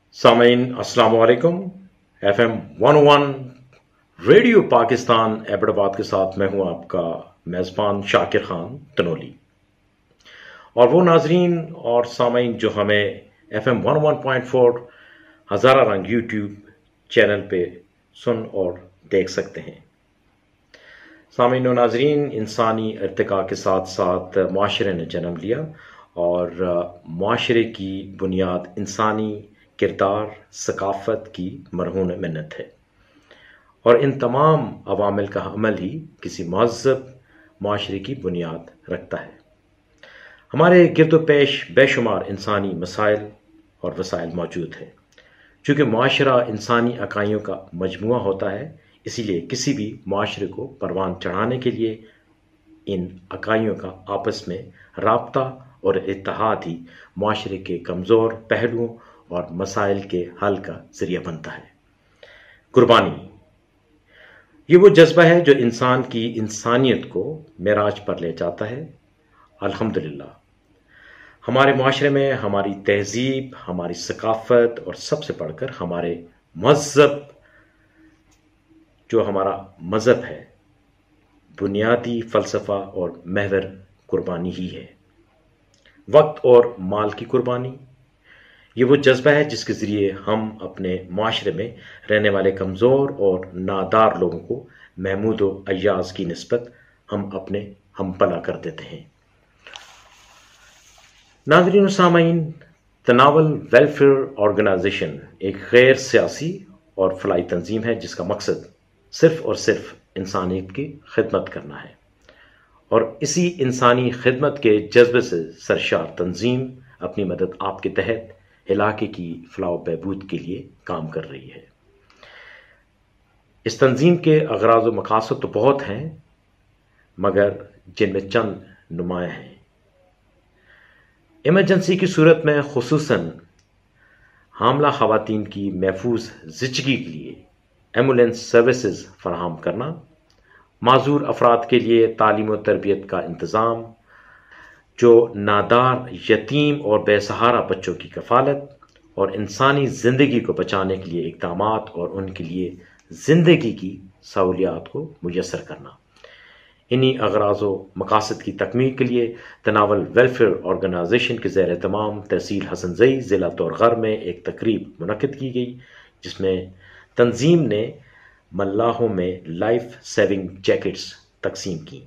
सामीन अस्सलाम वालेकुम। FM 101 रेडियो पाकिस्तान एबटाबाद के साथ मैं हूं आपका मेज़बान शाकिर खान तनोली। और वो नाजरीन और सामीन जो हमें FM 101.4 हज़ारा रंग यूट्यूब चैनल पे सुन और देख सकते हैं। सामीन और नाजरीन, इंसानी इर्तिका के साथ साथ मुआशरे ने जन्म लिया और मुआशरे की बुनियाद इंसानी किरदार सकाफत की मरहून मिन्नत है और इन तमाम अवामिल का अमल ही किसी महज़्ज़ब मुआशरे की बुनियाद रखता है। हमारे गिरदो पेश बेशुमार इंसानी मसाइल और वसाइल मौजूद है। चूँकि मुआशरा इंसानी अकाइयों का मजमुआ होता है, इसीलिए किसी भी मुआशरे को परवान चढ़ाने के लिए इन अकाइयों का आपस में राब्ता और इत्तेहाद ही मुआशरे के कमज़ोर पहलुओं और मसाइल के हल का जरिया बनता है। कुर्बानी ये वो जज्बा है जो इंसान की इंसानियत को मेराज पर ले जाता है। अल्हम्दुलिल्लाह, हमारे मुआशरे में हमारी तहजीब, हमारी सकाफत और सबसे बढ़कर हमारे मज़हब, जो हमारा मज़हब है, बुनियादी फ़लसफ़ा और महवर कुर्बानी ही है। वक्त और माल की कुर्बानी ये वो जज्बा है जिसके ज़रिए हम अपने मुआशरे में रहने वाले कमज़ोर और नादार लोगों को महमूद व अय्याज़ की निस्बत हम अपने हमपला कर देते हैं। नाज़रीन व सामीन, तनावल वेलफेयर ऑर्गेनाइजेशन एक गैर सियासी और फलाई तंजीम है जिसका मकसद सिर्फ़ और सिर्फ इंसानियत की खिदमत करना है और इसी इंसानी खिदमत के जज्बे से सरशार तंजीम अपनी मदद आपके तहत इलाके की फलाह बहबूद के लिए काम कर रही है। इस तंजीम के अगराज़ व मकासद तो बहुत हैं, मगर जिनमें चंद नुमायाँ हैं। इमरजेंसी की सूरत में खुसूसन हामला ख़वातीन की महफूज ज़िंदगी के लिए एम्बुलेंस सर्विसेज फराहम करना, माजूर अफराद के लिए तालीम व तरबियत का इंतज़ाम, जो नादार, यतीम और बेसहारा बच्चों की कफालत और इंसानी ज़िंदगी को बचाने के लिए इक़दामात और उनके लिए ज़िंदगी की सहूलियात को मुयस्सर करना। इन्हीं अगराज़ व मकासद की तकमील के लिए तनावल वेलफेयर ऑर्गेनाइजेशन के ज़ेर एहतमाम तहसील हसन ज़ई ज़िला तोरगर में एक तकरीब मुनक़िद की गई, जिसमें तंजीम ने मल्लाहों में लाइफ सेविंग जैकेट्स तकसीम की।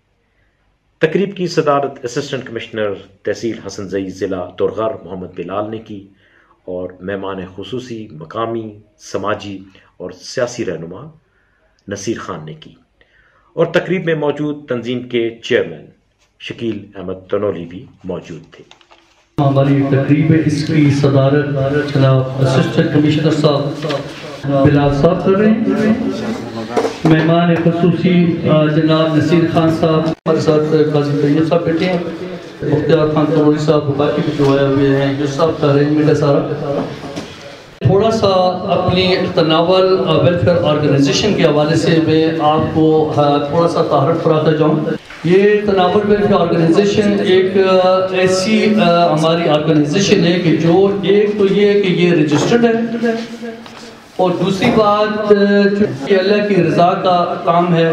तकरीब की सदारत असिस्टेंट कमिश्नर तहसील हसन ज़ई ज़िला तोरगर मोहम्मद बिलाल ने की और मेहमान खुसूसी मकामी, समाजी और सियासी रहनुमा नसीर खान ने की और तकरीब में मौजूद तंजीम के चेयरमैन शकील अहमद तनोली भी मौजूद थे। हमारी तकरीब इसकी सदारत जनाब असिस्टेंट कमिश्नर साहब बिलाल साहब कर रहे हैं। मेहमान खुसूसी जनाब नसीर खान साहब, हमारे साथ काजी तैयब साहब बैठे हैं, मुख्तार खान तनोली साहब, बाकी भी जो आए हुए हैं, जो साहब का अरेंजमेंट है सारा। थोड़ा सा अपनी तनावल वेलफेयर ऑर्गेनाइजेशन के हवाले से मैं आपको थोड़ा सा तारफ़ कराता जाऊँ। ये तनावल वेलफेयर ऑर्गेनाइजेशन एक ऐसी हमारी ऑर्गेनाइजेशन है कि जो एक तो ये है कि ये रजिस्टर्ड है और दूसरी बात कि अल्लाह की रज़ा का काम है।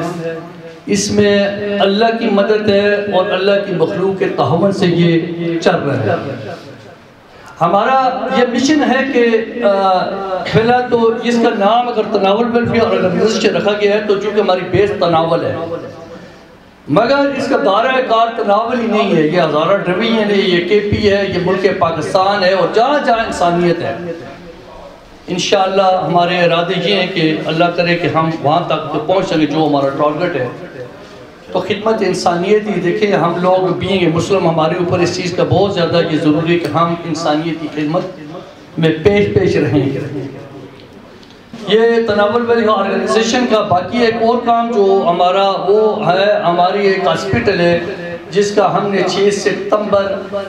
इसमें अल्लाह की मदद है और अल्लाह की मखलूक के तहव्वुन से ये चल रहा है। हमारा ये मिशन है कि पहला तो इसका नाम अगर तनावल वेलफेयर ऑर्गेनाइजेशन रखा गया है तो चूँकि हमारी बेस तनावल है, मगर इसका दायरा कार तनावल ही नहीं है। ये हज़ारा डिवीज़न है, ये KP है, ये मुल्क पाकिस्तान है और जहाँ जहाँ इंसानियत है, इंशाअल्लाह हमारे इरादे ये हैं कि अल्लाह करे कि हम वहाँ तक तो पहुँच सकें जो हमारा टारगेट है। तो खिदमत इंसानियत ही देखें, हम लोग बीइंग मुस्लिम हमारे ऊपर इस चीज़ का बहुत ज़्यादा ये ज़रूरी है कि हम इंसानियत की खिदमत में पेश रहें। ये तनावल वेलफेयर ऑर्गेनाइजेशन का बाकी एक और काम जो हमारा वो है, हमारी एक हॉस्पिटल है जिसका हमने 6 सितंबर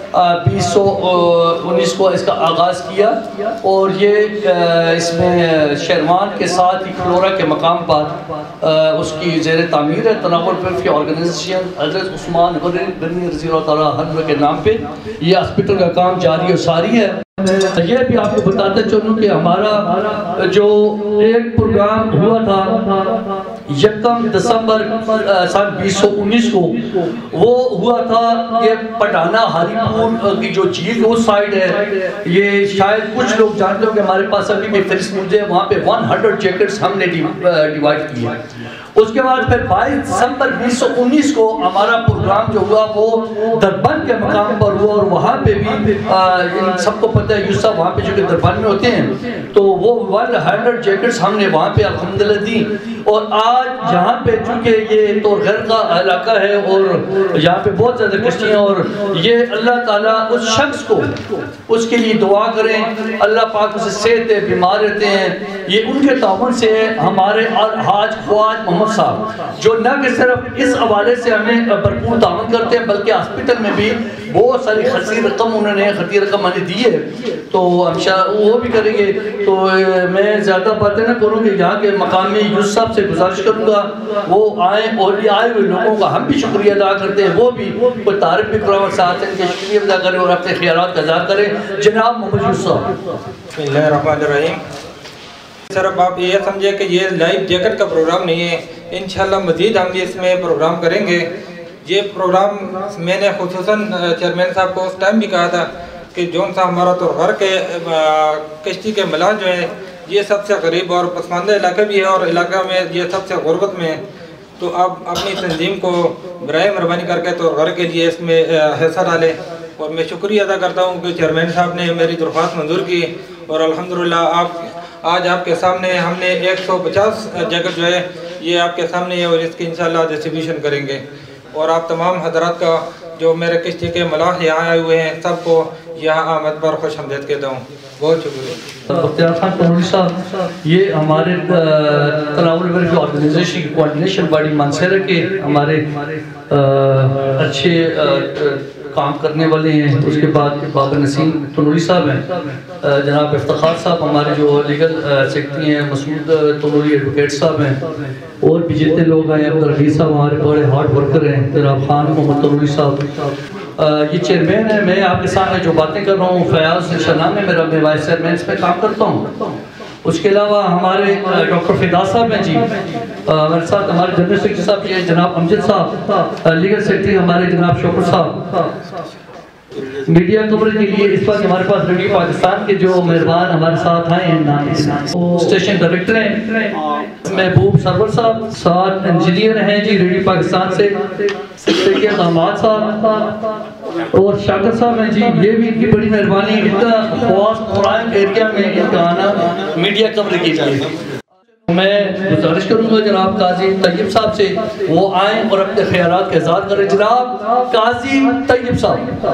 2019 को इसका आगाज़ किया और ये इसमें शेरवान के साथ ही फ्लोरा के मकाम पर उसकी ज़ेर तामीर है। तनावुल वेलफेयर ऑर्गेनाइजेशन हज़रत उस्मान गनी रज़ी अल्लाह तआला अन्हु के नाम पे ये हॉस्पिटल का काम जारी और सारी है। یہ بھی آپ کو بتاتے چلوں کہ ہمارا جو ایک پروگرام ہوا تھا 1 دسمبر سال 2019 کو، وہ ہوا تھا یہ پٹانہ ہاری پور کی جو جھیل اس سائڈ ہے، یہ شاید کچھ لوگ جانتے ہو کہ ہمارے پاس ابھی بھی فہرست موجود ہے، وہاں پہ 100 جیکٹس ہم نے ڈیوائیڈ کیے۔ اس کے بعد پھر 22 دسمبر 2019 کو ہمارا پروگرام جو ہوا وہ دربند کے مقام پر ہوا، اور وہاں پہ بھی ان سب کو پتہ ہے یوسف وہاں پہ جو کہ دربند میں ہوتے ہیں، تو وہ 100 جیکٹس ہم نے وہاں پہ الحمدللہ دی۔ اور آج یہاں پہ چونکہ یہ تو غیر کا علاقہ ہے اور یہاں پہ بہت زیادہ کشتیاں، اور یہ اللہ تعالیٰ اس شخص کو اس کے لیے دعا کریں، اللہ پاک اسے صحت ہے، بیمار رہتے ہیں، یہ ان کے تعاون سے ہے۔ ہمارے حاج خواج محمد صاحب جو نہ کہ صرف اس حوالے سے ہمیں بھرپور تعاون کرتے ہیں بلکہ ہاسپٹل میں بھی بہت ساری خرچی رقم انہوں نے ہمیں دی ہے، تو وہ بھی کریں گے۔ تو میں زیادہ باتیں نہ کروں گی، یہاں کے مقامی یوسف صاحب سے گزارش کروں گا وہ آئیں، اور یہ آئے ہوئے لوگوں کا ہم بھی شکریہ ادا کرتے ہیں، وہ بھی کوئی تعریف بھی کرو اور ساتھ ان کے شکریہ ادا کریں اور اپنے خیالات کا اظہار کریں۔ جناب محمد یوسف۔ بسم اللہ الرحمن الرحیم۔ صرف آپ یہ سمجھے کہ یہ لائف جیکٹ کا پروگرام نہیں ہے، انشاءاللہ مزید ہم بھی اس میں پروگرام کریں گے۔ یہ پروگرام میں نے خصوصاً چیئرمین صاحب کو اس ٹائم بھی کہا تھا کہ جون صاحب ہمارا تو گھر کے کشتی کے ملاح جو ہیں یہ سب سے غریب اور پسماندہ علاقہ بھی ہے، اور علاقہ میں یہ سب سے غربت میں ہے، تو آپ اپنی تنظیم کو برائے مہربانی کر کے تو گھر کے لیے اس میں حصہ ڈالیں۔ اور میں شکریہ ادا کرتا ہوں کہ چیئرمین صاحب نے میری درخواست منظور کی، اور الحمدللہ آج آپ کے سامنے ہم نے 150 جیکٹ جو ہے یہ آپ کے سامنے ہے، اور اس کی انشاءاللہ ڈسٹریبیوشن کریں گے۔ اور آپ تمام حضرات کا جو میرے کشتی کے ملاح یہاں آئے ہوئے ہیں سب کو یہاں آمد پر خوش آمدید کہتا ہوں۔ بہت شکریہ۔ بختیار خان تنولی صاحب یہ ہمارے تناول ویلفیئر آرگنائزیشن کی کوارڈینیشن باڈی مانسیرا کے ہمارے اچھے کام کرنے والے ہیں۔ اس کے بعد بابر نسیم تنولی صاحب ہیں، جناب افتخار صاحب ہمارے جو لیگل سیکرٹری ہیں، مسعود تنولی ایڈوکیٹ صاحب ہیں، اور بھی جتنے لوگ ہیں، عبدالعزیز صاحب ہمارے بڑے ہارڈ ورکر ہیں، جناب خان محمد تنولی صاحب یہ چیئرمین ہے۔ میں آپ کے سامنے جو باتیں کر رہا ہوں فیاض شنام ہے میرا، میں وائس چیئرمین اس میں کام کرتا ہوں۔ اس کے علاوہ ہمارے ڈاکٹر فدا صاحب ہیں جی، ہمارے ساتھ ہمارے جنرل سیکرٹری صاحب یہ جناب امجد صاحب، لیگل سیکرٹری ہمارے جناب شوکر صاحب۔ میڈیا کوریج کے لیے اس وقت ہمارے پاس ریڈیو پاکستان کے جو مہربان ہمارے ساتھ آئے ہیں، اسٹیشن ڈائریکٹر ہیں محبوب سرور صاحب، ساتھ انجینئر ہیں جی ریڈیو پاکستان سے سید احمد صاحب اور شاکر صاحب ہیں جی، یہ بھی ان کی بڑی مہربانی، ان کا خواص قرآن ایریا میں ان کا آنا میڈیا کور کی جائے۔ میں گزارش کروں گا جناب قاضی طیب صاحب سے وہ آئیں اور اپنے خیالات کا اظہار کریں۔ جناب قاضی طیب صاحب۔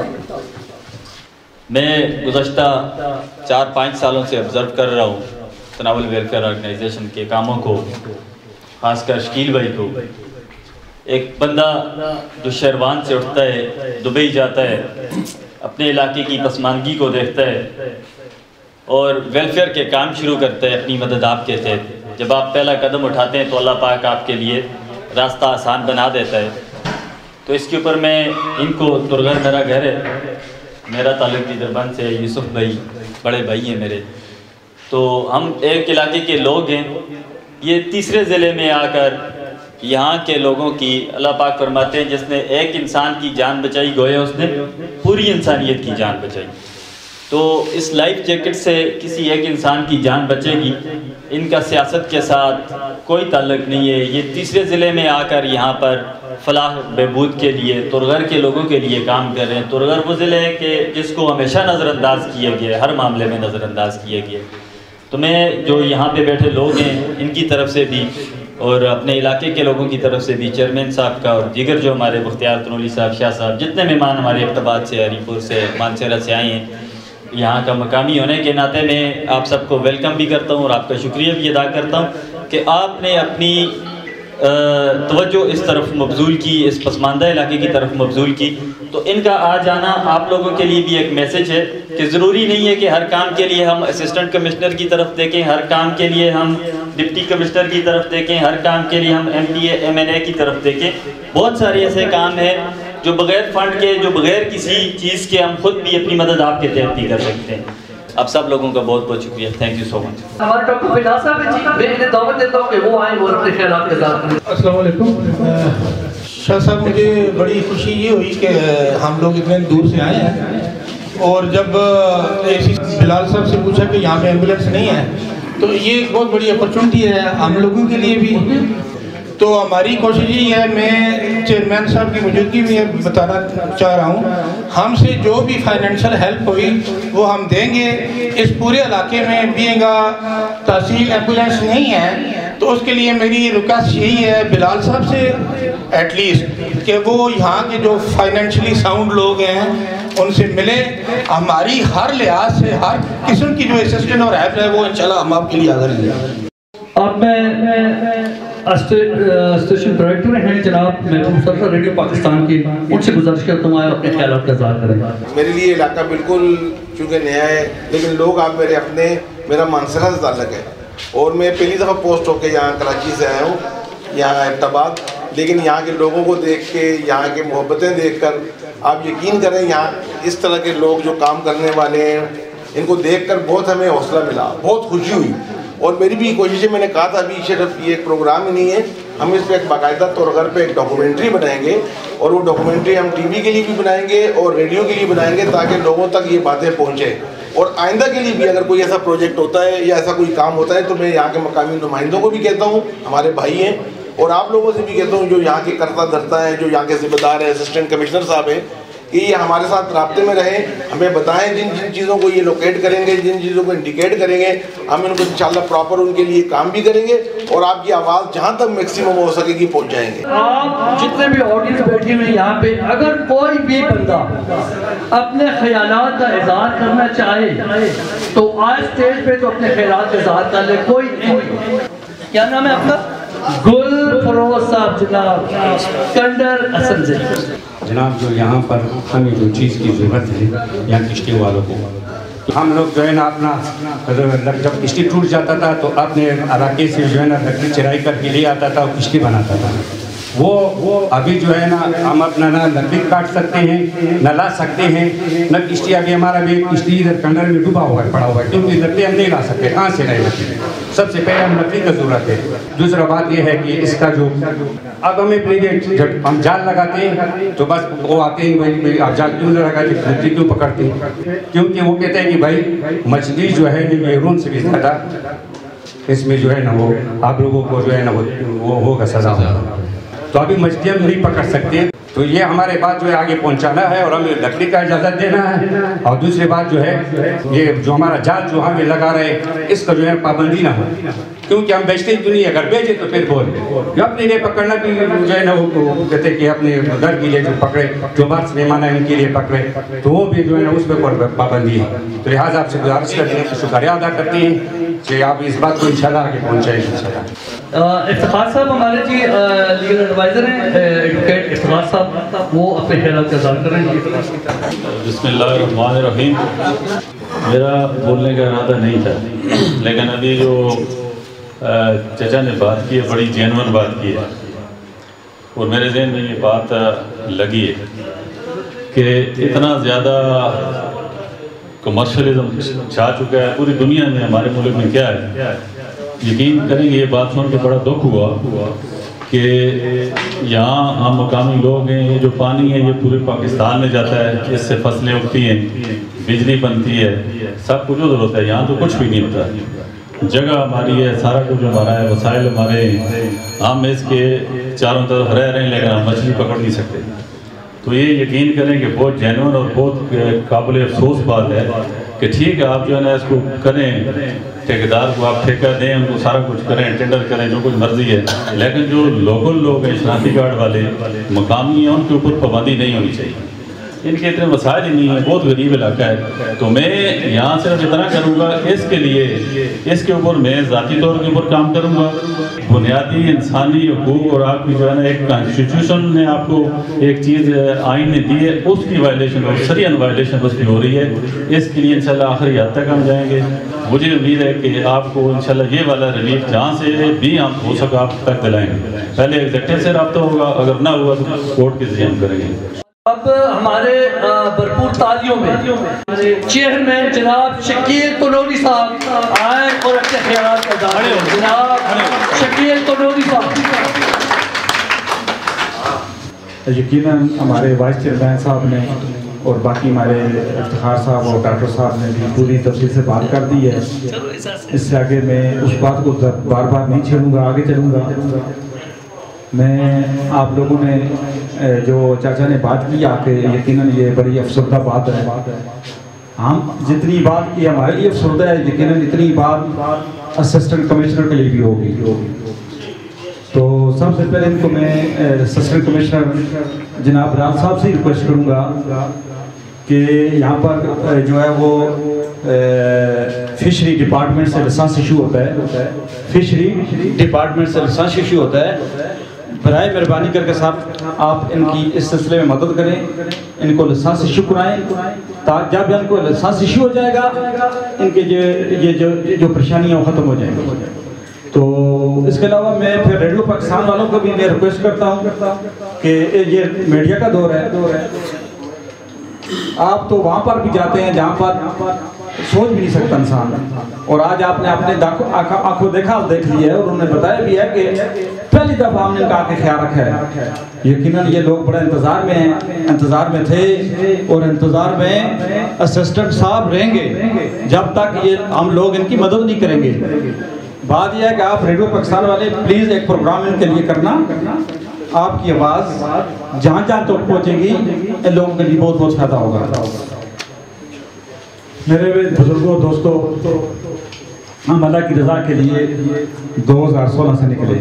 میں گزشتہ 4-5 سالوں سے آبزرو کر رہا ہوں تناول ویلفیئر آرگنائزیشن کے کاموں کو، خاص کر شکیل بھائی کو۔ ایک بندہ جو شیروان سے اٹھتا ہے، دبئی جاتا ہے، اپنے علاقے کی پسماندگی کو دیکھتا ہے اور ویلفیئر کے کام شروع کرتا ہے اپنی مدد آپ کے تحت۔ جب آپ پہلا قدم اٹھاتے ہیں تو اللہ پاک آپ کے لیے راستہ آسان بنا دیتا ہے۔ تو اس کے اوپر میں ان کو ترغر میرا گھر ہے، میرا تعلق بھی دربند سے، یوسف بھائی بڑے بھائی ہیں میرے، تو ہم ایک علاقے کے لوگ ہیں۔ یہ تیسرے ضلع میں آ کر یہاں کے لوگوں کی اللہ پاک فرماتے ہیں جس نے ایک انسان کی جان بچائی گویا اس نے پوری انسانیت کی جان بچائی۔ تو اس لائف جیکٹ سے کسی ایک انسان کی جان بچے گی، ان کا سیاست کے ساتھ کوئی تعلق نہیں ہے۔ یہ تیسرے ضلع میں آ کر یہاں پر فلاح بہبود کے لیے ترغر کے لوگوں کے لیے کام کر رہے ہیں۔ ترغر وہ ضلع ہے کہ جس کو ہمیشہ نظر انداز کیا گیا ہے، ہر معاملے میں نظر انداز کیا گیا ہے۔ تو میں جو یہاں پہ بیٹھے لوگ ہیں ان کی طرف سے بھی اور اپنے علاقے کے لوگوں کی طرف سے بھی، چیئرمین صاحب کا اور دیگر جو ہمارے بختیار تنولی صاحب، شاہ صاحب، جتنے مہمان ہمارے اقتباد سے، ہری پور سے، مانسیرا سے آئے ہیں، یہاں کا مقامی ہونے کے ناطے میں آپ سب کو ویلکم بھی کرتا ہوں اور آپ کا شکریہ بھی ادا کرتا ہوں کہ آپ نے اپنی توجہ اس طرف مبذول کی، اس پسماندہ علاقے کی طرف مبذول کی۔ تو ان کا آ جانا آپ لوگوں کے لیے بھی ایک میسج ہے کہ ضروری نہیں ہے کہ ہر کام کے لیے ہم اسسٹنٹ کمشنر کی طرف دیکھیں، ہر کام کے لیے ہم ڈپٹی کمشنر کی طرف دیکھیں، ہر کام کے لیے ہم M P A M N A کی طرف دیکھیں۔ بہت سارے ایسے کام ہیں جو بغیر فنڈ کے، جو بغیر کسی چیز کے ہم خود بھی اپنی مدد آپ کے تحت بھی کر سکتے ہیں۔ آپ سب لوگوں کا بہت بہت شکریہ. Thank you so much. ہمارے ڈاکٹر بلال صاحب ہیں جی، میں انہیں دعوت دیتا ہوں کہ وہ آئیں اور اپنے خیالات کا اظہار کریں. السلام علیکم. شاہ صاحب مجھے بڑی خوشی یہ ہوئی کہ ہم لوگ اتنے دور سے آئے ہیں، اور جب بلال صاحب سے پوچھا کہ یہاں پہ ایمبولینس نہیں ہے تو یہ ایک بہت بڑی اپرچونٹی ہے ہم لوگوں کے لیے بھی. تو ہماری کوشش یہ ہے، میں چیئرمین صاحب کی موجودگی میں بتانا چاہ رہا ہوں، ہم سے جو بھی فائنینشیل ہیلپ ہوئی وہ ہم دیں گے. اس پورے علاقے میں بینگ تحصیل ایمبولینس نہیں ہے تو اس کے لیے میری ریکویسٹ یہی ہے بلال صاحب سے ایٹ لیسٹ کہ وہ یہاں کے جو فائنینشلی ساؤنڈ لوگ ہیں ان سے ملیں. ہماری ہر لحاظ سے ہر قسم کی جو اسسٹنٹ اور ہیلپ ہے وہ انشاءاللہ ہم آپ کے لیے حاضر ہیں. اب میں اسٹیشن ڈائریکٹر ہیں جناب محبوب سرور ریڈیو پاکستان کی، ان سے گزارش کرتا ہوں اپنے خیالات کا اظہار کریں. میرے لیے علاقہ بالکل چونکہ نیا ہے، لیکن لوگ آپ میرے اپنے، میرا مانسرہ سے تعلق ہے اور میں پہلی دفعہ پوسٹ ہو کے یہاں کراچی سے آیا ہوں، یہاں احمدآباد. لیکن یہاں کے لوگوں کو دیکھ کے، یہاں کے محبتیں دیکھ کر آپ یقین کریں یہاں اس طرح کے لوگ جو کام کرنے والے ہیں ان کو دیکھ کر بہت ہمیں حوصلہ ملا، بہت خوشی ہوئی. اور میری بھی کوشش ہے، میں نے کہا تھا ابھی صرف یہ ایک پروگرام ہی نہیں ہے، ہم اس پہ ایک باقاعدہ طور پہ ایک ڈاکومنٹری بنائیں گے اور وہ ڈاکومنٹری ہم ٹی وی کے لیے بھی بنائیں گے اور ریڈیو کے لیے بنائیں گے تاکہ لوگوں تک یہ باتیں پہنچیں. اور آئندہ کے لیے بھی اگر کوئی ایسا پروجیکٹ ہوتا ہے یا ایسا کوئی کام ہوتا ہے تو میں یہاں کے مقامی نمائندوں کو بھی کہتا ہوں، ہمارے بھائی ہیں، اور آپ لوگوں سے بھی کہتا ہوں جو یہاں کے کرتا دھرتا ہیں، جو یہاں کے ذمہ دار ہیں، اسسٹنٹ کمشنر صاحب ہیں، کہ یہ ہمارے ساتھ رابطے میں رہیں، ہمیں بتائیں جن جن چیزوں کو یہ لوکیٹ کریں گے، جن چیزوں کو انڈیکیٹ کریں گے، ہم ان کو انشاءاللہ پراپر ان کے لیے کام بھی کریں گے اور آپ کی آواز جہاں تک میکسیمم ہو سکے گی پہنچ جائیں گے. آپ جتنے بھی آڈینس بیٹھے ہوئے یہاں پہ، اگر کوئی بھی بندہ اپنے خیالات کا اظہار کرنا چاہے تو آج اسٹیج پہ تو اپنے خیالات کا اظہار کر لے. کوئی نہیں. کیا نام ہے آپ کا؟ گل فروز صاحب جناب، کنڈر حسن سے. جناب جو یہاں پر ہمیں جو چیز کی ضرورت ہے یہاں کشتی والوں کو، ہم لوگ جو ہے نا اپنا جب کشتی ٹوٹ جاتا تھا تو اپنے علاقے سے جو ہے نا لکڑی چرائی کر کے لے آتا تھا اور کشتی بناتا تھا. وہ ابھی جو ہے نا ہم اپنا نہ لکڑی کاٹ سکتے ہیں نہ لا سکتے ہیں نہ کشتی. ابھی ہمارا بھی کشتی ادھر کنڈر میں ڈوبا ہوا ہے، پڑا ہوا ہے، کیونکہ لکڑی ہم نہیں لا سکتے، کہاں سے نہیں لکڑی. سب سے پہلے ہم لکڑی کا ضرورت ہے. دوسرا بات یہ ہے کہ اس کا جو اب ہمیں جب ہم جال لگاتے ہیں تو بس وہ آتے ہیں بھائی آپ جال کیوں لگاتے ہیں، مچھلی کیوں پکڑتے ہیں، کیونکہ وہ کہتے ہیں کہ بھائی مچھلی جو ہے میرون سے بھی زیادہ اس میں جو ہے نا وہ آپ لوگوں کو جو ہے نا وہ ہوگا سزا. تو ابھی مچھلی ہم نہیں پکڑ سکتے. تو یہ ہمارے بات جو ہے آگے پہنچانا ہے اور ہمیں لکڑی کا اجازت دینا ہے. اور دوسری بات جو ہے یہ جو ہمارا جال جو ہمیں لگا رہے اس کا جو ہے پابندی نہ ہو، کیونکہ ہم بیچتے کیوں نہیں، اگر بیچے تو پھر بول اپنے لیے پکڑنا بھی جو ہے نا وہ کہتے کہ اپنے گھر کے لیے جو پکڑے، جو باہر سے مہمان ہیں ان کے لیے پکڑے، تو وہ بھی جو ہے نا اس پہ پابندی ہے. تو لہٰذا آپ سے گزارش کرتے ہیں، شکریہ ادا کرتے ہیں کہ آپ اس بات کو انشاءاللہ آگے پہنچائیں گے. افتخار صاحب ہمارے جی لیگل ایڈوائزر ہیں، ایڈوکیٹ افتخار صاحب، وہ اپنے خیالات کا اظہار کریں گے. بسم اللہ الرحمن الرحیم. میرا بولنے کا ارادہ نہیں تھا، لیکن ابھی جو چچا نے بات کی ہے بڑی جینون بات کی ہے اور میرے ذہن میں یہ بات لگی ہے کہ اتنا زیادہ کمرشلزم چھا چکا ہے پوری دنیا میں، ہمارے ملک میں کیا ہے. یقین کریں گے یہ بات سن کے بڑا دکھ ہوا کہ یہاں ہم مقامی لوگ ہیں، یہ جو پانی ہے یہ پورے پاکستان میں جاتا ہے، اس سے فصلیں اگتی ہیں، بجلی بنتی ہے، سب کچھ ادھر ہوتا ہے، یہاں تو کچھ بھی نہیں ہوتا. جگہ ہماری ہے، سارا کچھ ہمارا ہے، وسائل ہمارے ہیں، ہم اس کے چاروں طرف رہ رہے ہیں لیکن ہم مچھلی پکڑ نہیں سکتے. تو یہ یقین کریں کہ بہت جینون اور بہت قابل افسوس بات ہے کہ ٹھیک ہے آپ جو ہے نا اس کو کریں، ٹھیکیدار کو آپ ٹھیکہ دیں، ان کو سارا کچھ کریں، ٹینڈر کریں، جو کچھ مرضی ہے، لیکن جو لوکل لوگ ہیں، شناختی کارڈ والے مقامی ہیں، ان کے اوپر پابندی نہیں ہونی چاہیے. ان کے اتنے وسائل ہی نہیں ہیں، بہت غریب علاقہ ہے. تو میں یہاں صرف اتنا کروں گا، اس کے لیے اس کے اوپر میں ذاتی طور کے اوپر کام کروں گا. بنیادی انسانی حقوق اور آپ کی جو ہے نا ایک کانسٹیٹیوشن نے آپ کو ایک چیز آئین نے دی ہے، اس کی وائلیشن اور سریعن وائلیشن اس کی ہو رہی ہے. اس کے لیے انشاءاللہ آخری حد تک ہم جائیں گے. مجھے امید ہے کہ آپ کو انشاءاللہ یہ والا ریلیف جہاں سے بھی ہم ہو سکا آپ تک دلائیں گے. پہلے ایگزیکٹو سے رابطہ ہوگا، اگر نہ ہوا تو کورٹ کے ذریعے ہم کریں گے. اب ہمارے بھرپور تالیوں میں چیئرمین جناب شکیل کنوری صاحب آئیں اور اپنے خیالات کا اظہار کریں. جناب شکیل کنوری صاحب. یقیناً ہمارے وائس چیئرمین صاحب نے اور باقی ہمارے افتخار صاحب اور ڈاکٹر صاحب نے بھی پوری تفصیل سے بات کر دی ہے. اس سے آگے میں اس بات کو بار بار نہیں چھیڑوں گا, آگے چلوں گا. میں آپ لوگوں نے جو چاچا نے بات کیا کہ یقیناً یہ بڑی افسردہ بات ہے. ہم جتنی بات کی ہمارے لیے افسردہ ہے, یقیناً اتنی بات اسسٹنٹ کمشنر کے لیے بھی ہوگی. تو سب سے پہلے ان کو میں اسسٹنٹ کمشنر جناب راج صاحب سے ریکویسٹ کروں گا کہ یہاں پر جو ہے وہ فشری ڈپارٹمنٹ سے لائسنس ایشو ہوتا ہے. فشری ڈپارٹمنٹ سے لائسنس ایشو ہوتا ہے. برائے مہربانی کر کے صاحب آپ ان کی اس سلسلے میں مدد کریں, ان کو لائسنس ایشو کرائیں. تاکہ جب ان کو لائسنس ایشو ہو جائے گا ان کے یہ جو پریشانیاں وہ ختم ہو جائیں گی. تو اس کے علاوہ میں پھر ریڈیو پاکستان والوں کو بھی میں ریکویسٹ کرتا ہوں کہ یہ میڈیا کا دور ہے. آپ تو وہاں پر بھی جاتے ہیں جہاں پر سوچ بھی نہیں سکتا انسان, اور آج آپ نے اپنے آنکھوں دیکھ لیا ہے اور انہوں نے بتایا بھی ہے کہ پہلی دفعہ ہم نے ان کا آگے خیال رکھا ہے. یقیناً یہ لوگ بڑے انتظار میں تھے اور انتظار میں اسسٹنٹ صاحب رہیں گے جب تک یہ ہم لوگ ان کی مدد نہیں کریں گے. بات یہ ہے کہ آپ ریڈیو پاکستان والے پلیز ایک پروگرام ان کے لیے کرنا. آپ کی آواز جہاں جہاں تک پہنچے گی ان لوگوں کے لیے بہت بہت فائدہ ہوگا. میرے بزرگوں دوستوں, ہم اللہ کی رضا کے لیے 2016 سے نکلے.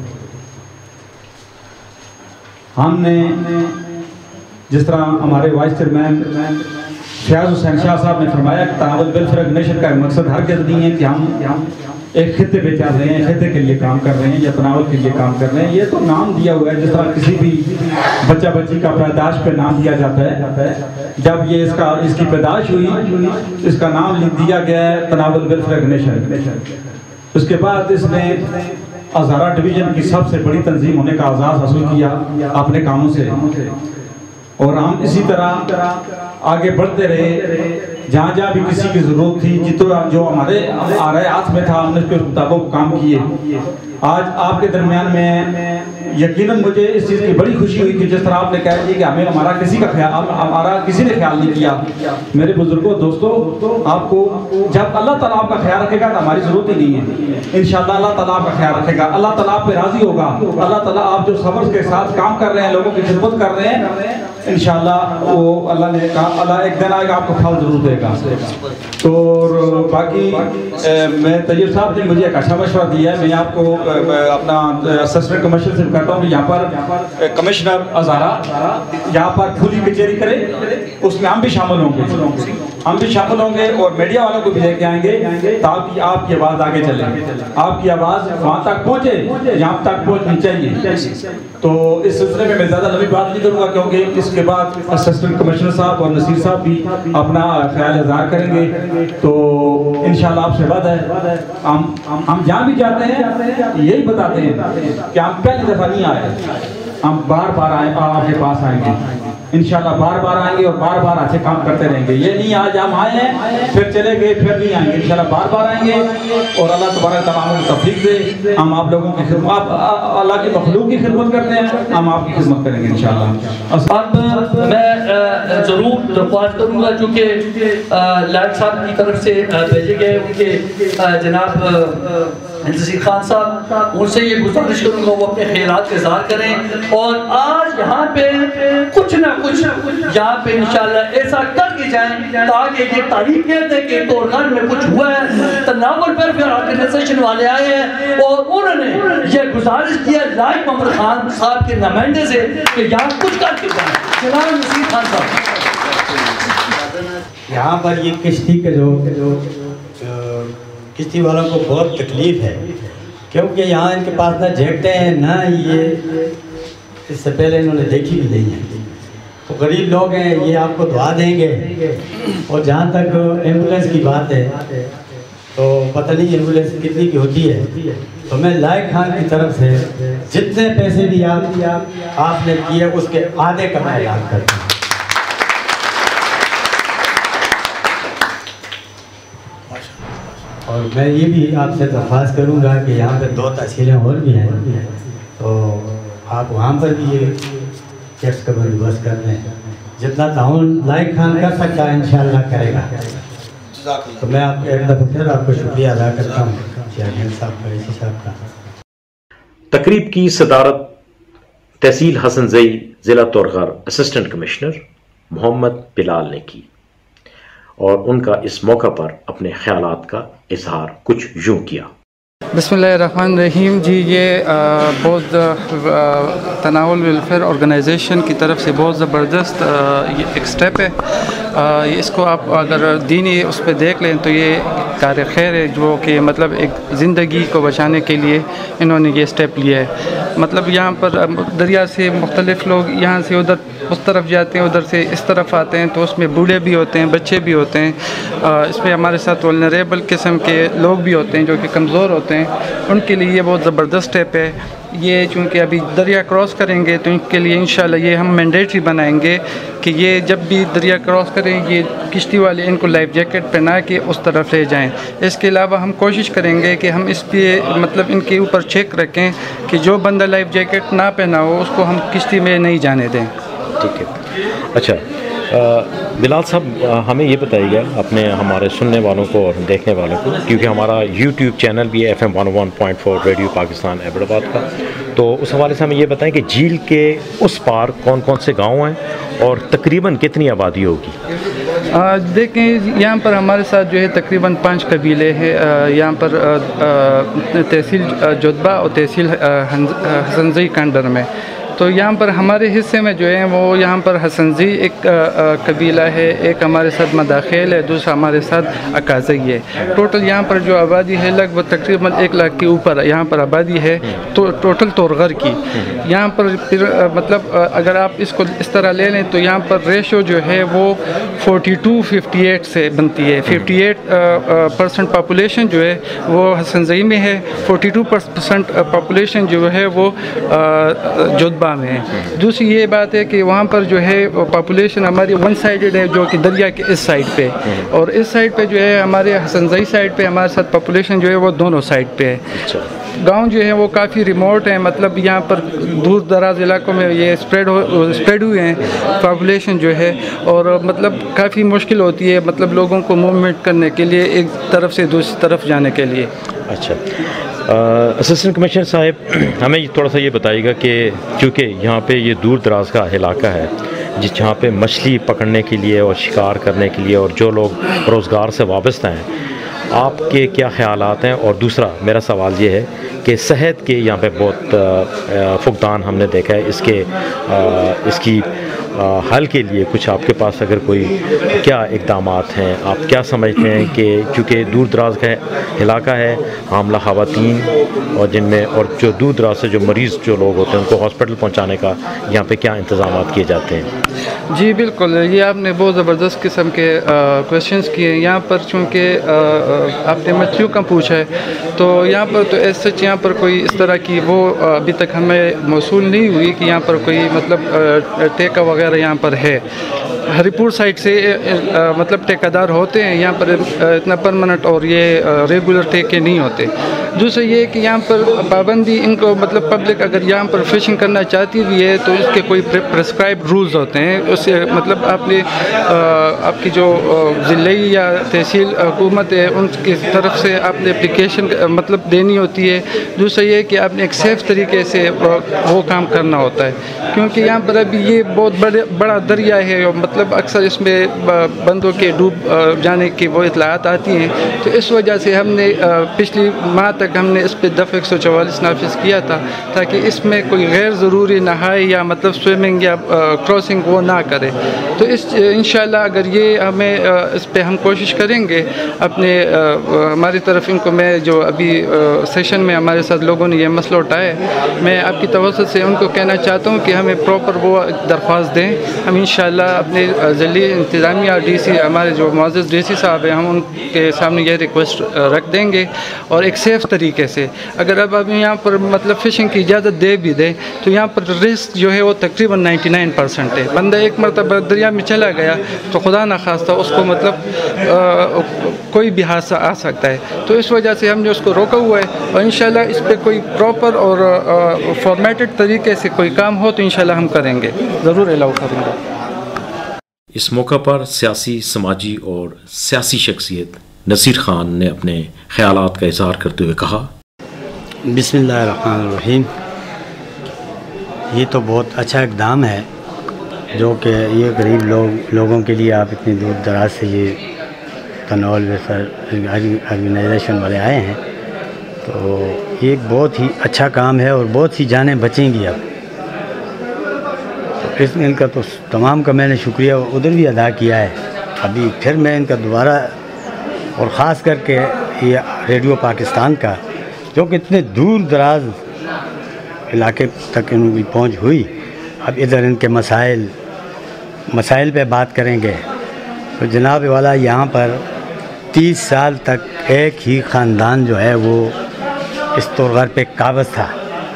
ہم نے جس طرح ہمارے وائس چیئرمین فیاض حسین شاہ صاحب نے فرمایا کہ تناول ویلفیئر آرگنائزیشن کا مقصد ہرگز نہیں ہے کہ ہم ایک خطے پہ چل رہے ہیں, خطے کے لیے کام کر رہے ہیں یا تناول کے لیے کام کر رہے ہیں. یہ تو نام دیا ہوا ہے جس طرح کسی بھی بچہ بچی کا پیدائش پہ نام دیا جاتا ہے. جب یہ اس کی پیدائش ہوئی اس کا نام لکھ دیا گیا ہے تناول ویلفیئر آرگنائزیشن. اس کے بعد اس نے ہزارہ ڈویژن کی سب سے بڑی تنظیم ہونے کا اعزاز حاصل کیا اپنے کاموں سے, اور ہم اسی طرح آگے بڑھتے رہے. جہاں جہاں بھی کسی کی ضرورت تھی جو ہمارے ہاتھ میں تھا ہم نے اس کے مطابق کام کیے. آج آپ کے درمیان میں یقیناً مجھے اس چیز کی بڑی خوشی ہوئی کہ جس طرح آپ نے کہا کہ ہمارا کسی نے خیال نہیں کیا. میرے بزرگوں دوستوں, آپ کو جب اللہ تعالیٰ آپ کا خیال رکھے گا تو ہماری ضرورت ہی نہیں ہے. انشاءاللہ اللہ تعالیٰ آپ کا خیال رکھے گا, اللہ تعالیٰ آپ پہ راضی ہوگا. اللہ تعالیٰ آپ جو صبر کے ساتھ کام کر رہے ہیں, لوگوں کی خدمت کر رہے ہیں, انشاءاللہ وہ اللہ نے کہا اللہ ایک دن آئے گا آپ کو پھل ضرور دے گا. تو باقی میں طیب صاحب نے مجھے ایک اچھا مشورہ دیا ہے. میں آپ کو اپنا اسسٹنٹ کمشنر سے کہتا ہوں کہ یہاں پر کمشنر ہزارہ یہاں پر کھلی کچہری کرے, اس میں ہم بھی شامل ہوں گے اور میڈیا والوں کو بھی لے کے آئیں گے تاکہ آپ کی آواز آگے چلے, آپ کی آواز وہاں تک پہنچے جہاں تک پہنچنی چاہیے. تو اس سلسلے میں زیادہ لمبی بات نہیں کروں گا کیونکہ اس کے بعد اسسٹنٹ کمشنر صاحب اور نصیر صاحب بھی اپنا خیال اظہار کریں گے. تو انشاءاللہ آپ سے وعدہ ہے ہم جہاں بھی جاتے ہیں یہی بتاتے ہیں کہ ہم پہلی دفعہ نہیں آئے, ہم بار بار آپ کے پاس آئیں گے. انشاءاللہ بار بار آئیں گے اور بار بار اچھے کام کرتے رہیں گے. یہ نہیں آج ہم آئے ہیں پھر چلے گئے پھر نہیں آئیں گے, انشاءاللہ بار بار آئیں گے اور اللہ تبارک تمام کو توفیق دے. ہم آپ لوگوں کی خدمت, اللہ کی مخلوق کی خدمت کرتے ہیں, ہم آپ کی خدمت کریں گے انشاءاللہ. اب میں ضرور درخواست کروں گا چونکہ لائق صاحب کی طرف سے بھیجے گئے ان کے جناب نصیر خان صاحب, ان سے یہ گزارش کروں گا وہ اپنے خیالات کا اظہار کریں. اور آج یہاں پہ کچھ نہ کچھ یہاں پہ انشاءاللہ ایسا کر کے جائیں تاکہ یہ تاریخ کہتے ہیں کہ تورگھر میں کچھ ہوا ہے. تناول ویلفیئر آرگنائزیشن والے آئے ہیں اور انہوں نے یہ گزارش کیا لائق محمد خان صاحب کے نمائندے سے کہ یہاں کچھ کر کے جائیں. جناب نصیر خان صاحب, یہاں پر یہ کشتی کے جو کشتی والوں کو بہت تکلیف ہے کیونکہ یہاں ان کے پاس نہ جیکٹیں ہیں نہ یہ اس سے پہلے انہوں نے دیکھی بھی نہیں ہے. تو غریب لوگ ہیں, یہ آپ کو دعا دیں گے. اور جہاں تک ایمبولینس کی بات ہے تو پتہ نہیں ایمبولینس کتنی کی ہوتی ہے. تو میں لائق خان کی طرف سے جتنے پیسے بھی آپ نے کیے اس کے آدھے کا میں اعلان کرتا ہوں. اور میں یہ بھی آپ سے درخواست کروں گا کہ یہاں پہ 2 تحصیلیں اور بھی ہیں، تو آپ وہاں پر بھی یہ ٹیکس کا بندوبست کر دیں، جتنا تعاون لائق خان کر سکتا ہے انشاءاللہ کرے گا۔ تو میں آپ ایک دفعہ پھر آپ کو شکریہ ادا کرتا ہوں چیئرمین صاحب کا، اسی صاحب کا۔ تقریب کی صدارت تحصیل حسن زئی ضلع تورغر اسسٹنٹ کمشنر محمد بلال نے کی، اور ان کا اس موقع پر اپنے خیالات کا اظہار کچھ یوں کیا۔ بسم اللہ الرحمن الرحیم۔ جی یہ بہت تناول ویلفیئر آرگنائزیشن کی طرف سے بہت زبردست یہ ایک سٹیپ ہے۔ اس کو آپ اگر دینی اس پہ دیکھ لیں تو یہ کار خیر ہے، جو کہ مطلب ایک زندگی کو بچانے کے لیے انہوں نے یہ سٹیپ لیا ہے۔ مطلب یہاں پر دریا سے مختلف لوگ یہاں سے ادھر اس طرف جاتے ہیں، ادھر سے اس طرف آتے ہیں، تو اس میں بوڑھے بھی ہوتے ہیں، بچے بھی ہوتے ہیں، اس میں ہمارے ساتھ ولنریبل قسم کے لوگ بھی ہوتے ہیں جو کہ کمزور ہوتے ہیں، ان کے لیے یہ بہت زبردست سٹیپ ہے۔ یہ چونکہ ابھی دریا کراس کریں گے تو ان کے لیے انشاءاللہ یہ ہم مینڈیٹری بنائیں گے کہ یہ جب بھی دریا کراس کریں یہ کشتی والے ان کو لائف جیکٹ پہنا کے اس طرف لے جائیں۔ اس کے علاوہ ہم کوشش کریں گے کہ ہم اس پہ مطلب ان کے اوپر چیک رکھیں کہ جو بندہ لائف جیکٹ نہ پہنا ہو اس کو ہم کشتی میں نہیں جانے دیں۔ ٹھیک ہے، اچھا بلال صاحب ہمیں یہ بتائیے گا اپنے ہمارے سننے والوں کو اور دیکھنے والوں کو، کیونکہ ہمارا یوٹیوب چینل بھی ہے FM 101.4 ریڈیو پاکستان ایبٹ آباد کا، تو اس حوالے سے ہمیں یہ بتائیں کہ جھیل کے اس پار کون کون سے گاؤں ہیں اور تقریباً کتنی آبادی ہوگی؟ دیکھیں یہاں پر ہمارے ساتھ جو ہے تقریباً 5 قبیلے ہیں یہاں پر تحصیل جدبہ اور تحصیل حسنزئی کانڈر میں۔ تو یہاں پر ہمارے حصے میں جو ہے وہ یہاں پر حسنزئی ایک قبیلہ ہے، ایک ہمارے ساتھ مداخیل ہے، دوسرا ہمارے ساتھ اکازئی ہے۔ ٹوٹل یہاں پر جو آبادی ہے لگ بھگ تقریباً 1 لاکھ کے اوپر یہاں پر آبادی ہے تو ٹوٹل تورغر کی۔ یہاں پر پھر مطلب اگر آپ اس کو اس طرح لے لیں تو یہاں پر ریشو جو ہے وہ 42-58 سے بنتی ہے۔ 58% پاپولیشن جو ہے وہ حسنزئی میں ہے، 42% پاپولیشن جو ہے وہ جدبہ میں ہے۔ دوسری یہ بات ہے کہ وہاں پر جو ہے پاپولیشن ہماری 1 سائیڈڈ ہے، جو کہ دریا کے اس سائڈ پہ، اور اس سائڈ پہ جو ہے ہمارے حسنزئی سائڈ پہ ہمارے ساتھ پاپولیشن جو ہے وہ دونوں سائڈ پہ ہے۔ گاؤں جو ہے وہ کافی ریموٹ ہیں، مطلب یہاں پر دور دراز علاقوں میں یہ اسپریڈ ہوئے ہیں پاپولیشن جو ہے، اور مطلب کافی مشکل ہوتی ہے مطلب لوگوں کو موومنٹ کرنے کے لیے ایک طرف سے دوسری طرف جانے کے لیے۔ اچھا اسسٹنٹ کمشنر صاحب ہمیں تھوڑا سا یہ بتائیے گا کہ چونکہ یہاں پہ یہ دور دراز کا علاقہ ہے جہاں پہ مچھلی پکڑنے کے لیے اور شکار کرنے کے لیے اور جو لوگ روزگار سے وابستہ ہیں، آپ کے کیا خیالات ہیں؟ اور دوسرا میرا سوال یہ ہے کہ صحت کے یہاں پہ بہت فقدان ہم نے دیکھا ہے، اس کی حل کے لیے کچھ آپ کے پاس اگر کوئی کیا اقدامات ہیں؟ آپ کیا سمجھتے ہیں کہ چونکہ دور دراز کا علاقہ ہے، حاملہ خواتین اور جن میں اور جو دور دراز سے جو مریض جو لوگ ہوتے ہیں ان کو ہاسپٹل پہنچانے کا یہاں پہ کیا انتظامات کیے جاتے ہیں؟ جی بالکل، یہ آپ نے بہت زبردست قسم کے کویشچنس کیے ہیں۔ یہاں پر چونکہ آپ نے مچھلیوں کا پوچھا ہے تو یہاں پر تو ایسے یہاں پر کوئی اس طرح کی وہ ابھی تک ہمیں موصول نہیں ہوئی کہ یہاں پر کوئی مطلب ٹیکا وغیرہ یہاں پر ہے۔ ہری پور سائڈ سے مطلب ٹھیکہ دار ہوتے ہیں یہاں پر، اتنا پرماننٹ اور یہ ریگولر ٹھیکے نہیں ہوتے۔ دوسرا یہ کہ یہاں پر پابندی ان کو مطلب پبلک اگر یہاں پر فشنگ کرنا چاہتی بھی ہے تو اس کے کوئی پرسکرائب رولز ہوتے ہیں، اس سے مطلب آپ کی جو ضلعی یا تحصیل حکومت ہے ان کی طرف سے آپ نے اپلیکیشن مطلب دینی ہوتی ہے۔ دوسرا یہ کہ آپ نے ایک سیف طریقے سے وہ کام کرنا ہوتا ہے، کیونکہ یہاں پر ابھی یہ بہت بڑا دریا ہے، مطلب اکثر اس میں بندوں کے ڈوب جانے کی وہ اطلاعات آتی ہیں، تو اس وجہ سے ہم نے پچھلی ماہ تک ہم نے اس پہ دفعہ 144 نافذ کیا تھا تاکہ اس میں کوئی غیر ضروری نہائی یا مطلب سوئمنگ یا کراسنگ وہ نہ کرے۔ تو انشاءاللہ اگر یہ ہمیں اس پہ ہم کوشش کریں گے اپنے ہماری طرف ان کو، میں جو ابھی سیشن میں ہمارے ساتھ لوگوں نے یہ مسئلہ اٹھایا ہے، میں آپ کی توسط سے ان کو کہنا چاہتا ہوں کہ ہمیں پراپر وہ درخواست دیں، ہم انشاءاللہ اپنے ضلعی انتظامیہ ڈی سی ہمارے جو معزز ڈی سی صاحب ہیں، ہم ان کے سامنے یہ ریکویسٹ رکھ دیں گے، اور ایک سیف طریقے سے اگر اب یہاں پر مطلب فشنگ کی اجازت دے بھی دیں تو یہاں پر رسک جو ہے وہ تقریباً 99% ہے۔ بندہ ایک مرتبہ دریا میں چلا گیا تو خدا نخواستہ اس کو مطلب کوئی بھی حادثہ آ سکتا ہے، تو اس وجہ سے ہم نے اس کو روکا ہوا ہے، اور انشاءاللہ اس پہ کوئی پراپر اور فارمیٹڈ طریقے سے کوئی کام ہو تو انشاءاللہ ہم کریں گے، ضرور الاؤ کریں گے۔ اس موقع پر سیاسی، سماجی اور سیاسی شخصیت نصیر خان نے اپنے خیالات کا اظہار کرتے ہوئے کہا، بسم اللہ الرحمن الرحیم۔ یہ تو بہت اچھا اقدام ہے جو کہ یہ غریب لوگوں کے لیے آپ اتنی دور دراز سے یہ تناول ویلفیئر آرگنائزیشن والے آئے ہیں، تو یہ ایک بہت ہی اچھا کام ہے اور بہت سی جانیں بچیں گی اب۔ تو ان کا تو تمام کا میں نے شکریہ ادھر بھی ادا کیا ہے، ابھی پھر میں ان کا دوبارہ، اور خاص کر کے یہ ریڈیو پاکستان کا جو کہ اتنے دور دراز علاقے تک ان کی پہنچ ہوئی، اب ادھر ان کے مسائل پہ بات کریں گے۔ تو جناب والا یہاں پر 30 سال تک ایک ہی خاندان جو ہے وہ اس طور پہ قابض تھا،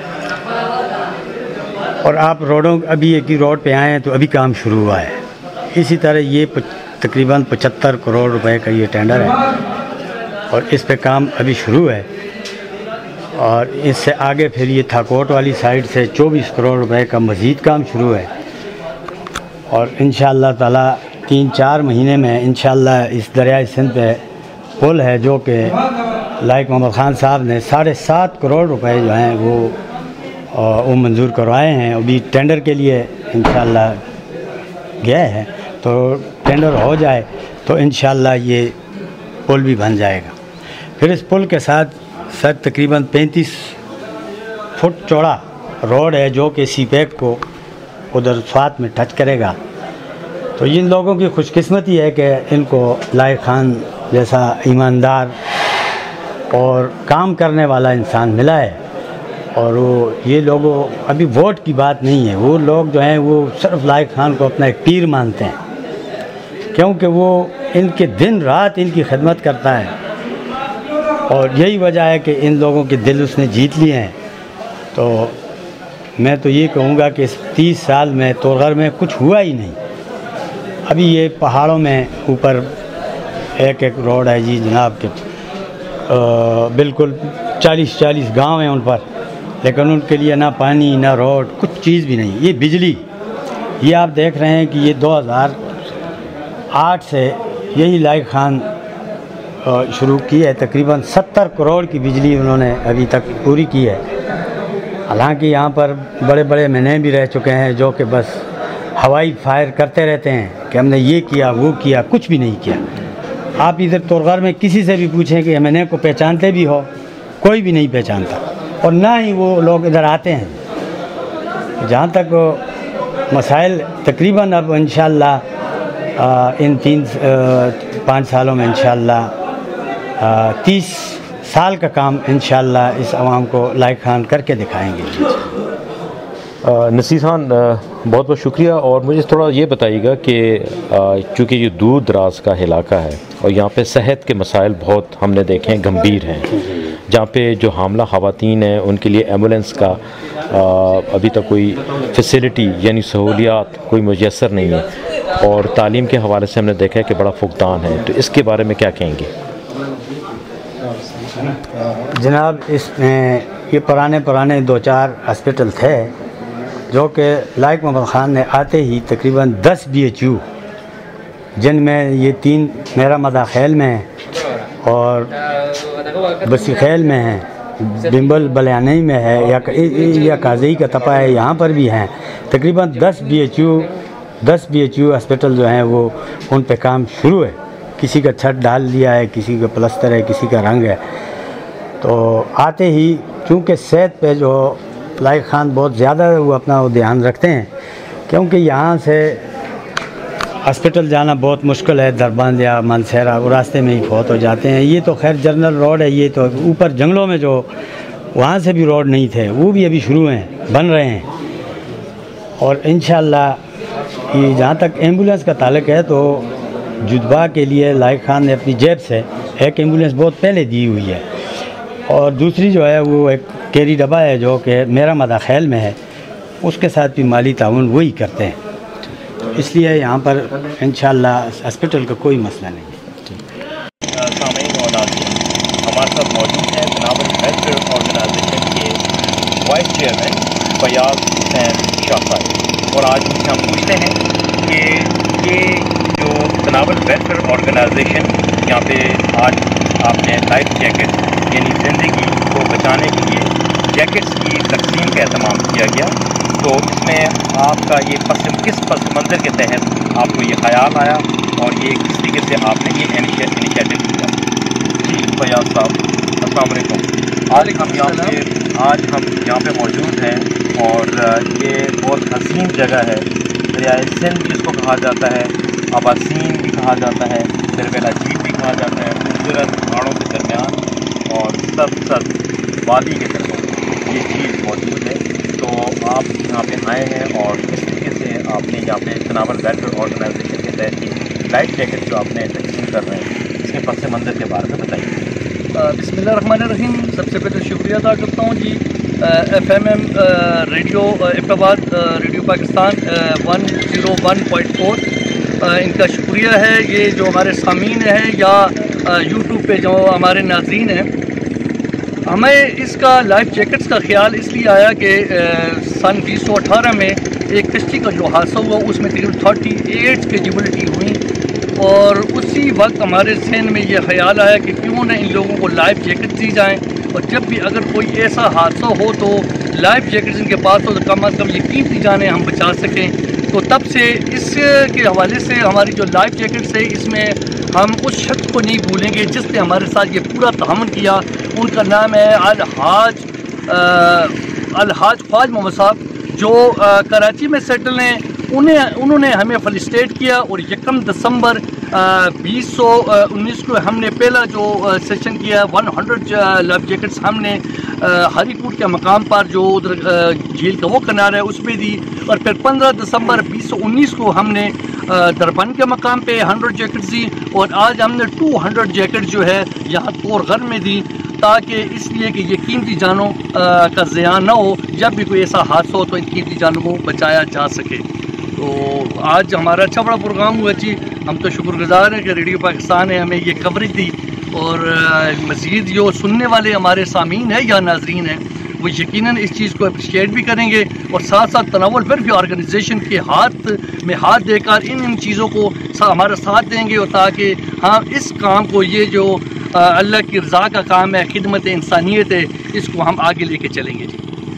اور آپ ابھی ایک ہی روڈ پہ آئے ہیں تو ابھی کام شروع ہوا ہے۔ اسی طرح یہ تقریباً 75 کروڑ روپے کا یہ ٹینڈر ہے، اور اس پہ کام ابھی شروع ہے، اور اس سے آگے پھر یہ تھاکوٹ والی سائڈ سے 24 کروڑ روپے کا مزید کام شروع ہے، اور انشاءاللہ تعالی 3-4 مہینے میں انشاءاللہ اس دریائے سندھ پہ پل ہے جو کہ لائق محمد خان صاحب نے 7.5 کروڑ روپے جو ہیں وہ منظور کروائے ہیں، ابھی ٹینڈر کے لیے انشاءاللہ گئے ہیں، تو ٹینڈر ہو جائے تو انشاءاللہ یہ پل بھی بن جائے گا۔ پھر اس پل کے ساتھ سر تقریباً 35 فٹ چوڑا روڈ ہے جو کہ سی پیک کو ادھر سوات میں ٹچ کرے گا۔ تو ان لوگوں کی خوش قسمتی ہے کہ ان کو لائق خان جیسا ایماندار اور کام کرنے والا انسان ملا ہے، اور وہ یہ لوگوں ابھی ووٹ کی بات نہیں ہے، وہ لوگ جو ہیں وہ صرف لائق خان کو اپنا ایک پیر مانتے ہیں، کیونکہ وہ ان کے دن رات ان کی خدمت کرتا ہے، اور یہی وجہ ہے کہ ان لوگوں کے دل اس نے جیت لیے ہیں۔ تو میں تو یہ کہوں گا کہ اس 30 سال میں توغر میں کچھ ہوا ہی نہیں، ابھی یہ پہاڑوں میں اوپر ایک روڈ ہے جی جناب کے بالکل 40 گاؤں ہیں ان پر، لیکن ان کے لیے نہ پانی نہ روڈ کچھ چیز بھی نہیں۔ یہ بجلی، یہ آپ دیکھ رہے ہیں کہ یہ 2008 سے یہی لائق خان شروع کی ہے، تقریباً 70 کروڑ کی بجلی انہوں نے ابھی تک پوری کی ہے۔ حالانکہ یہاں پر بڑے بڑے مہینے بھی رہ چکے ہیں جو کہ بس ہوائی فائر کرتے رہتے ہیں کہ ہم نے یہ کیا وہ کیا، کچھ بھی نہیں کیا۔ آپ ادھر تورغر میں کسی سے بھی پوچھیں کہ ایم این اے کو پہچانتے بھی ہو، کوئی بھی نہیں پہچانتا، اور نہ ہی وہ لوگ ادھر آتے ہیں۔ جہاں تک مسائل تقریباً اب انشاءاللہ ان 5 سالوں میں انشاءاللہ 30 سال کا کام انشاءاللہ اس عوام کو لائق خان کر کے دکھائیں گے۔ نصیر خان بہت بہت شکریہ، اور مجھے تھوڑا یہ بتائیے گا کہ چونکہ یہ دور دراز کا علاقہ ہے اور یہاں پہ صحت کے مسائل بہت ہم نے دیکھے ہیں گمبھیر ہیں، جہاں پہ جو حاملہ خواتین ہیں ان کے لیے ایمبولینس کا ابھی تک کوئی فیسلٹی یعنی سہولیات کوئی میسر نہیں ہے، اور تعلیم کے حوالے سے ہم نے دیکھا ہے کہ بڑا فقدان ہے، تو اس کے بارے میں کیا کہیں گے؟ جناب اس میں یہ پرانے 2-4 ہاسپٹل تھے جو کہ لائق محمد خان نے آتے ہی تقریباً 10 BHU، جن میں یہ 3 میرا مداخیل میں ہیں اور بسی خیل میں ہیں، بمبل بلیانی میں ہے، یا قاضی کا تپا ہے، یہاں پر بھی ہیں تقریباً 10 BHU ہاسپٹل جو ہیں وہ ان پہ کام شروع ہے۔ کسی کا چھت ڈال دیا ہے، کسی کا پلستر ہے، کسی کا رنگ ہے۔ تو آتے ہی چونکہ صحت پہ جو لائق خان بہت زیادہ وہ اپنا دھیان رکھتے ہیں، کیونکہ یہاں سے ہاسپٹل جانا بہت مشکل ہے، دربند یا مانسہرہ، وہ راستے میں ہی فوت ہو جاتے ہیں۔ یہ تو خیر جنرل روڈ ہے، یہ تو اوپر جنگلوں میں جو وہاں سے بھی روڈ نہیں تھے وہ بھی ابھی شروع ہیں، بن رہے ہیں، اور انشاءاللہ کہ جہاں تک ایمبولینس کا تعلق ہے تو جدبا کے لیے لائق خان نے اپنی جیب سے ایک ایمبولینس بہت پہلے دی ہوئی ہے، اور دوسری جو ہے وہ ایک کیری ڈبہ ہے جو کہ میرا مدہ خیل میں ہے، اس کے ساتھ بھی مالی تعاون وہی کرتے ہیں، اس لیے یہاں پر انشاءاللہ ہاسپٹل کا کوئی مسئلہ نہیں ہے۔ سامعین اور ناظرین، ہمارے ساتھ موجود ہیں تناول ویلفیئر آرگنائزیشن کے وائس چیئرمین فیاض حسین شاہ صاحب، اور آج ان سے ہم پوچھتے ہیں کہ یہ جو تناول ویلفیئر آرگنائزیشن یہاں پہ آج آپ نے لائف جیکٹ یعنی زندگی کو بچانے کے لیے جیکٹس کی تقسیم کا اہتمام کیا گیا، تو اس میں آپ کا یہ کس پس منظر کے تحت آپ کو یہ خیال آیا اور یہ کس طریقے سے آپ نے یہ انیشیٹو کیا؟ جی فیاض صاحب السلام علیکم۔ آج ہم یہاں پہ موجود ہیں اور یہ بہت حسین جگہ ہے، دریائے سندھ جس کو کہا جاتا ہے، آباسین بھی کہا جاتا ہے، دربیلا جھیل بھی کہا جاتا ہے، خوبصورت پہاڑوں کے درمیان اور سب وادی کے درمیان یہ چیز موجود ہے۔ تو آپ یہاں پہ آئے ہیں اور کس طریقے سے آپ نے یہاں پہ تناول ویلفیئر آرگنائزیشن کے تحت یہ لائف جیکٹ جو آپ نے تقسیم کر رہے ہیں اس کے پس منظر کے بارے میں بتائیے۔ بسم اللہ الرحمن الرحیم، سب سے پہلے شکریہ ادا کرتا ہوں جی FMM ریڈیو ابن آباد ریڈیو پاکستان 101.4 ان کا شکریہ ہے، یہ جو ہمارے سامعین ہیں یا YouTube پہ جو ہمارے ناظرین ہیں، ہمیں اس کا لائف جیکٹس کا خیال اس لیے آیا کہ سن 2018 میں ایک کشتی کا جو حادثہ ہوا اس میں تقریباً 38 کیجویلٹی ہوئی، اور اسی وقت ہمارے ذہن میں یہ خیال آیا کہ کیوں نہ ان لوگوں کو لائف جیکٹ دی جائیں، اور جب بھی اگر کوئی ایسا حادثہ ہو تو لائف جیکٹس ان کے پاس ہو تو کم از کم یہ قیمتی جانیں ہم بچا سکیں۔ تو تب سے اس کے حوالے سے ہماری جو لائف جیکٹس ہے اس میں ہم اس شخص کو نہیں بھولیں گے جس نے ہمارے ساتھ یہ پورا تعاون کیا، ان کا نام ہے الحاج خواج محمد صاحب، جو کراچی میں سیٹل ہیں۔ انہوں نے ہمیں فیسیلیٹیٹ کیا، اور 1 دسمبر 2019 کو ہم نے پہلا جو سیشن کیا 100 لائف جیکٹس ہم نے ہری کوٹ کے مقام پر جو ادھر جھیل کا وہ کنارہ ہے اس میں دی، اور پھر 15 دسمبر 2019 کو ہم نے دربن کے مقام پہ 100 جیکٹس دی، اور آج ہم نے 200 جیکٹ جو ہے یہاں کور غر میں دی، تاکہ اس لیے کہ یہ قیمتی جانوں کا ضیاع نہ ہو، جب بھی کوئی ایسا حادثہ ہو تو ان قیمتی جانوں کو بچایا جا سکے۔ تو آج ہمارا اچھا بڑا پروگرام ہوا جی، ہم تو شکر گزار ہیں کہ ریڈیو پاکستان نے ہمیں یہ کوریج دی، اور مزید جو سننے والے ہمارے سامعین ہیں یا ناظرین ہیں وہ یقیناً اس چیز کو اپریشیٹ بھی کریں گے، اور ساتھ ساتھ تناول ویلفیئر آرگنائزیشن کے ہاتھ میں ہاتھ دے کر ان چیزوں کو ہمارا ساتھ دیں گے، اور تاکہ ہم اس کام کو، یہ جو اللہ کی رضا کا کام ہے، خدمت انسانیت ہے، اس کو ہم آگے لے کے چلیں گے۔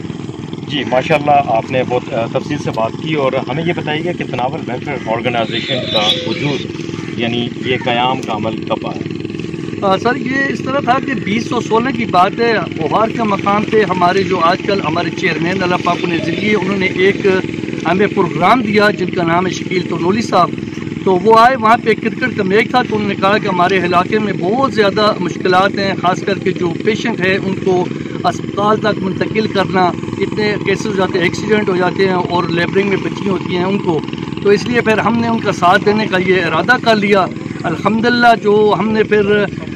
جی ماشاءاللہ، آپ نے بہت تفصیل سے بات کی، اور ہمیں یہ بتائیے کہ تناول ویلفیئر آرگنائزیشن کا وجود یعنی یہ قیام کا عمل کب آیا؟ سر یہ اس طرح تھا کہ 2016 کی بات ہے، اوہار کے مقام پہ ہمارے جو آج کل ہمارے چیئرمین اللہ پاک نے ذریعے انہوں نے ایک ہمیں پروگرام دیا جن کا نام ہے شکیل تنولی صاحب، تو وہ آئے، وہاں پہ کرکٹ کا میچ تھا، تو انہوں نے کہا کہ ہمارے علاقے میں بہت زیادہ مشکلات ہیں، خاص کر کے جو پیشنٹ ہے ان کو اسپتال تک منتقل کرنا، اتنے کیسز ہو جاتے ہیں، ایکسیڈنٹ ہو جاتے ہیں، اور لیبرنگ میں بچی ہوتی ہیں ان کو، تو اس لیے پھر ہم نے ان کا ساتھ دینے کا یہ ارادہ کر لیا۔ الحمدللہ جو ہم نے پھر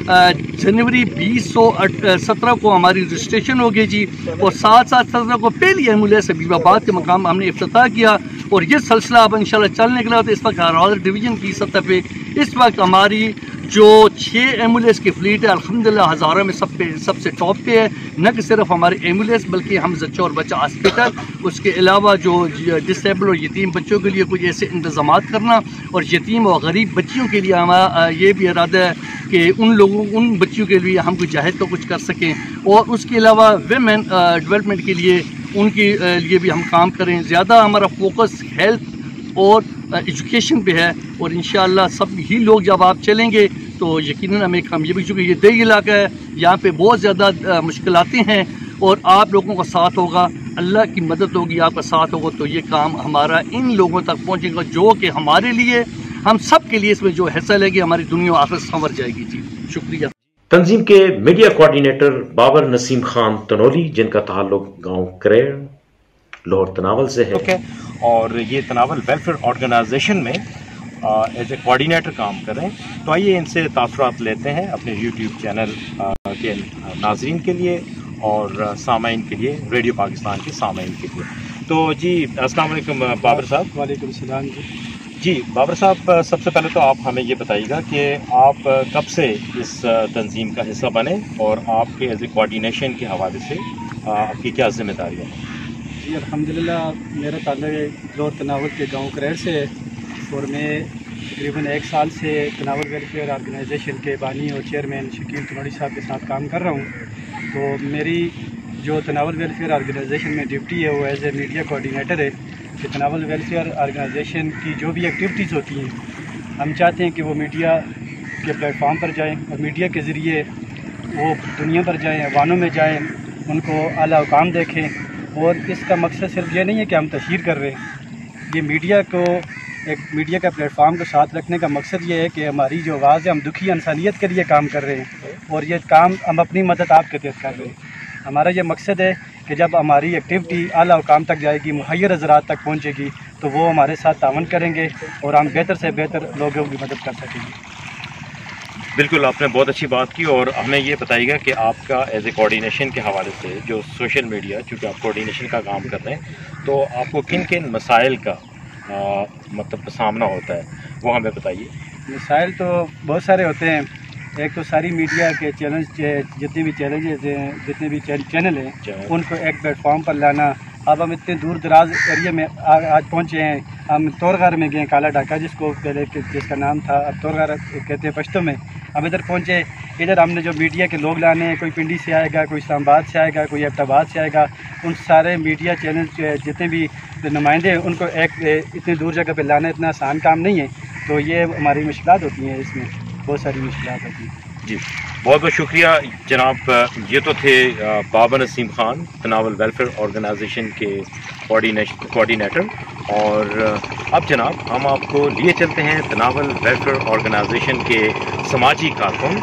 جنوری 2017 کو ہماری رجسٹریشن ہو گئی جی، اور ساتھ 17 کو پہلی ایمبولینس حبیب آباد کے مقام ہم نے افتتاح کیا، اور یہ سلسلہ اب انشاءاللہ چل نکلا۔ تو اس وقت ہر ڈویژن کی سطح پہ اس وقت ہماری جو 6 ایمبولینس کی فلیٹ ہے الحمدللہ ہزاروں میں سب سے ٹاپ پہ ہے، نہ کہ صرف ہماری ایمبولینس بلکہ ہم زچہ اور بچہ ہاسپٹل، اس کے علاوہ جو ڈسیبل اور یتیم بچوں کے لیے کچھ ایسے انتظامات کرنا، اور یتیم اور غریب بچیوں کے لیے ہمارا یہ بھی ارادہ ہے کہ ان بچیوں کے لیے ہم کچھ جہد کو کچھ کر سکیں، اور اس کے علاوہ ویمن ڈیولپمنٹ کے لیے ان کے لیے بھی ہم کام کریں۔ زیادہ ہمارا فوکس ہیلتھ اور ایجوکیشن پہ ہے، اور انشاءاللہ سب ہی لوگ جب آپ چلیں گے تو یقیناً ہمیں کامیابی، چونکہ یہ دیہی علاقہ ہے، یہاں پہ بہت زیادہ مشکلاتیں ہیں، اور آپ لوگوں کا ساتھ ہوگا، اللہ کی مدد ہوگی، آپ کا ساتھ ہوگا، تو یہ کام ہمارا ان لوگوں تک پہنچے گا جو کہ ہمارے لیے، ہم سب کے لیے اس میں جو حصہ لے گی ہماری دنیا و آخرت سنور جائے گی جی۔ شکریہ۔ تنظیم کے میڈیا کوارڈینیٹر بابر نسیم خان تنولی، جن کا تعلق گاؤں کریڑ लाहौर तनावल से है और ये तनावल वेलफेयर ऑर्गेनाइजेशन में एज ए कोऑर्डिनेटर काम कर रहे हैं। तो आइए इनसे तासुरात लेते हैं अपने यूट्यूब चैनल के नाज़रीन के लिए और सामाइन के लिए, रेडियो पाकिस्तान के सामाइन के लिए। तो जी अस्सलाम वालेकुम बाबर साहब। वालेकुम सलाम जी बाबर साहब, सबसे पहले तो आप हमें ये बताइएगा कि आप कब से इस तंजीम का हिस्सा बने और आपके एज ए कोऑर्डिनेशन के हवाले से आपकी क्या जिम्मेदारी है? जी अल्हम्दुलिल्लाह, मेरा ताल्लुक लाहौर तनावल के गांव करेर से है और मैं तकरीबन 1 साल से तनावल वेलफेयर ऑर्गेनाइजेशन के बानी और चेयरमैन शकील तनोड़ी साहब के साथ काम कर रहा हूँ। तो मेरी जो तनावल वेलफेयर ऑर्गेनाइजेशन में ड्यूटी है वो एज ए मीडिया कोऑर्डिनेटर है कि तनावल वेलफेयर ऑर्गेनाइजेशन की जो भी एक्टिविटीज़ होती हैं हम चाहते हैं कि वो मीडिया के प्लेटफॉर्म पर जाएँ और मीडिया के ज़रिए वो दुनिया पर जाएँ, अवानों में जाएँ, उनको आला हुकाम देखें। और इसका मकसद सिर्फ ये नहीं है कि हम तशहीर कर रहे हैं, ये मीडिया को एक मीडिया का प्लेटफॉर्म को साथ रखने का मकसद ये है कि हमारी जो आवाज़ है, हम दुखी इंसानियत के लिए काम कर रहे हैं और ये काम हम अपनी मदद आपके तहत कर रहे हैं। हमारा ये मकसद है कि जब हमारी एक्टिविटी आला हुकाम तक जाएगी, मुहैयर हज़रात तक पहुँचेगी, तो वो हमारे साथ तावन करेंगे और हम बेहतर से बेहतर लोगों की मदद कर सकेंगे। बिल्कुल, आपने बहुत अच्छी बात की और हमें ये बताइएगा कि आपका एज ए कोऑर्डिनेशन के हवाले से जो सोशल मीडिया, चूँकि आप कोऑर्डिनेशन का काम कर रहे हैं, तो आपको किन किन मसाइल का मतलब सामना होता है वो हमें बताइए। मसाइल तो बहुत सारे होते हैं। एक तो सारी मीडिया के चैलेंज, जितने भी चैलेंजेस हैं, जितने भी चैनल हैं, उनको एक प्लेटफॉर्म पर लाना। अब हम इतने दूर दराज एरिया में आज पहुँचे हैं। हम तोरगार में गए, काला ढाका जिसको पहले जिसका नाम था, अब तोरगार कहते हैं पश्तो में। हम इधर पहुँचे, इधर हमने जो मीडिया के लोग लाने हैं, कोई पिंडी से आएगा, कोई इस्लामाबाद से आएगा, कोई एबटाबाद से आएगा, उन सारे मीडिया चैनल जितने भी नुमाइंदे हैं उनको एक इतनी दूर जगह पे लाना इतना आसान काम नहीं है। तो ये हमारी मुश्किलात होती हैं, इसमें बहुत सारी मुश्किलात होती हैं। जी बहुत बहुत शुक्रिया जनाब। ये तो थे बाबर नसीम ख़ान, तनावल वेलफेयर ऑर्गेनाइजेशन के कोऑर्डिनेटर। और अब जनाब हम आपको लिए चलते हैं तनावल वेलफेयर ऑर्गेनाइजेशन के समाजी कारकुन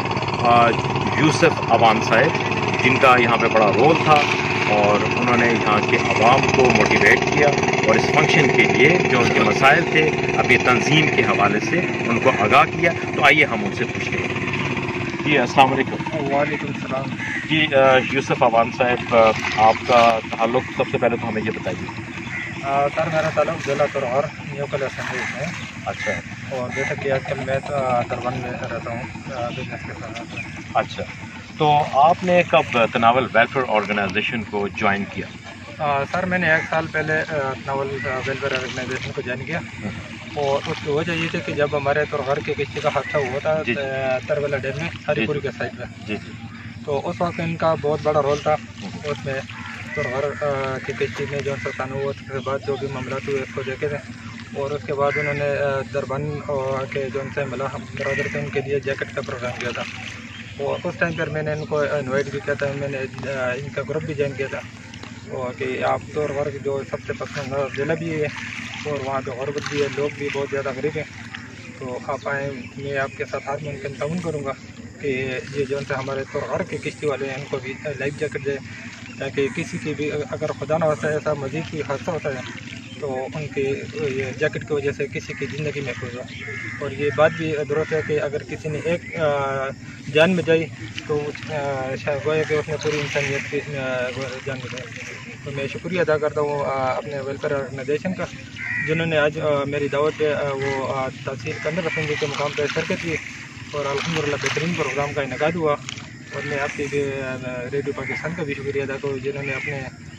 यूसुफ अवान साहब, जिनका यहाँ पे बड़ा रोल था और उन्होंने यहाँ के अवाम को मोटिवेट किया और इस फंक्शन के लिए जो उनके मसाइल थे अपनी तंजीम के हवाले से उनको आगाह किया। तो आइए हम उनसे पूछते हैं। जी अस्सलाम वालेकुम। वालेकुम सलाम। जी यूसुफ अवान साहब, आपका ताल्लुक सबसे पहले तो हमें ये बताइए। सर मेरा ताल्लुक ज़िला तोरगार न्यू कल असेंबली है। अच्छा। और जैसा कि आजकल मैं दरबन में रहता हूँ बिजनेस के साथ। अच्छा, तो आपने कब तनावल वेलफेयर ऑर्गेनाइजेशन को ज्वाइन किया? सर मैंने 1 साल पहले तनावल वेलफेयर ऑर्गेनाइजेशन को ज्वाइन किया और उसकी वजह ये थी कि जब हमारे तोरगार के किसी का हादसा हुआ था तरवला डैम में हरीपुरी के साइड में, जी, तो उस वक्त इनका बहुत बड़ा रोल था। उसमें तोरगार की किश्ती में जो नुकसान हुआ उसके बाद जो भी मामला हुए उसको देखे थे और उसके बाद उन्होंने दरबन के जो उनसे मिला बरदर थे उनके लिए जैकेट का प्रोग्राम किया था। और उस टाइम पर मैंने इनको इन्वाइट भी किया था, मैंने इनका ग्रुप भी ज्वाइन किया था और कि आप तोरगार की जो सबसे पसंद ज़िला भी है और वहाँ पे गुरबत भी है, लोग भी बहुत ज़्यादा गरीब हैं। तो आप आएँ, मैं आपके साथ हर मुमकिन ताउन करूँगा कि ये जो उनसे हमारे तोरगार के किश्ती वाले हैं उनको भी लाइफ जैकेट दे, ताकि किसी की भी अगर खुदा न होता है ऐसा मज़ीद कोई हादसा होता है तो उनके ये जैकेट की वजह से किसी की ज़िंदगी महफूज हो। और ये बात भी दुरुस्त है कि अगर किसी ने एक जान में जाई तो गोया कि उसने पूरी इंसानियत की जान में जाए। तो मैं शुक्रिया अदा करता हूँ अपने वेलफेयर ऑर्गेनाइजेशन का, जिन्होंने आज मेरी दावत पे वो तहसील कंदर असेंबली के मुकाम पर शिरकत की और अल्हम्दुलिल्लाह बेहतरीन प्रोग्राम का इनेकाद हुआ। और मैं आपके रेडियो पाकिस्तान का भी शुक्रिया अदा करूँ, जिन्होंने अपने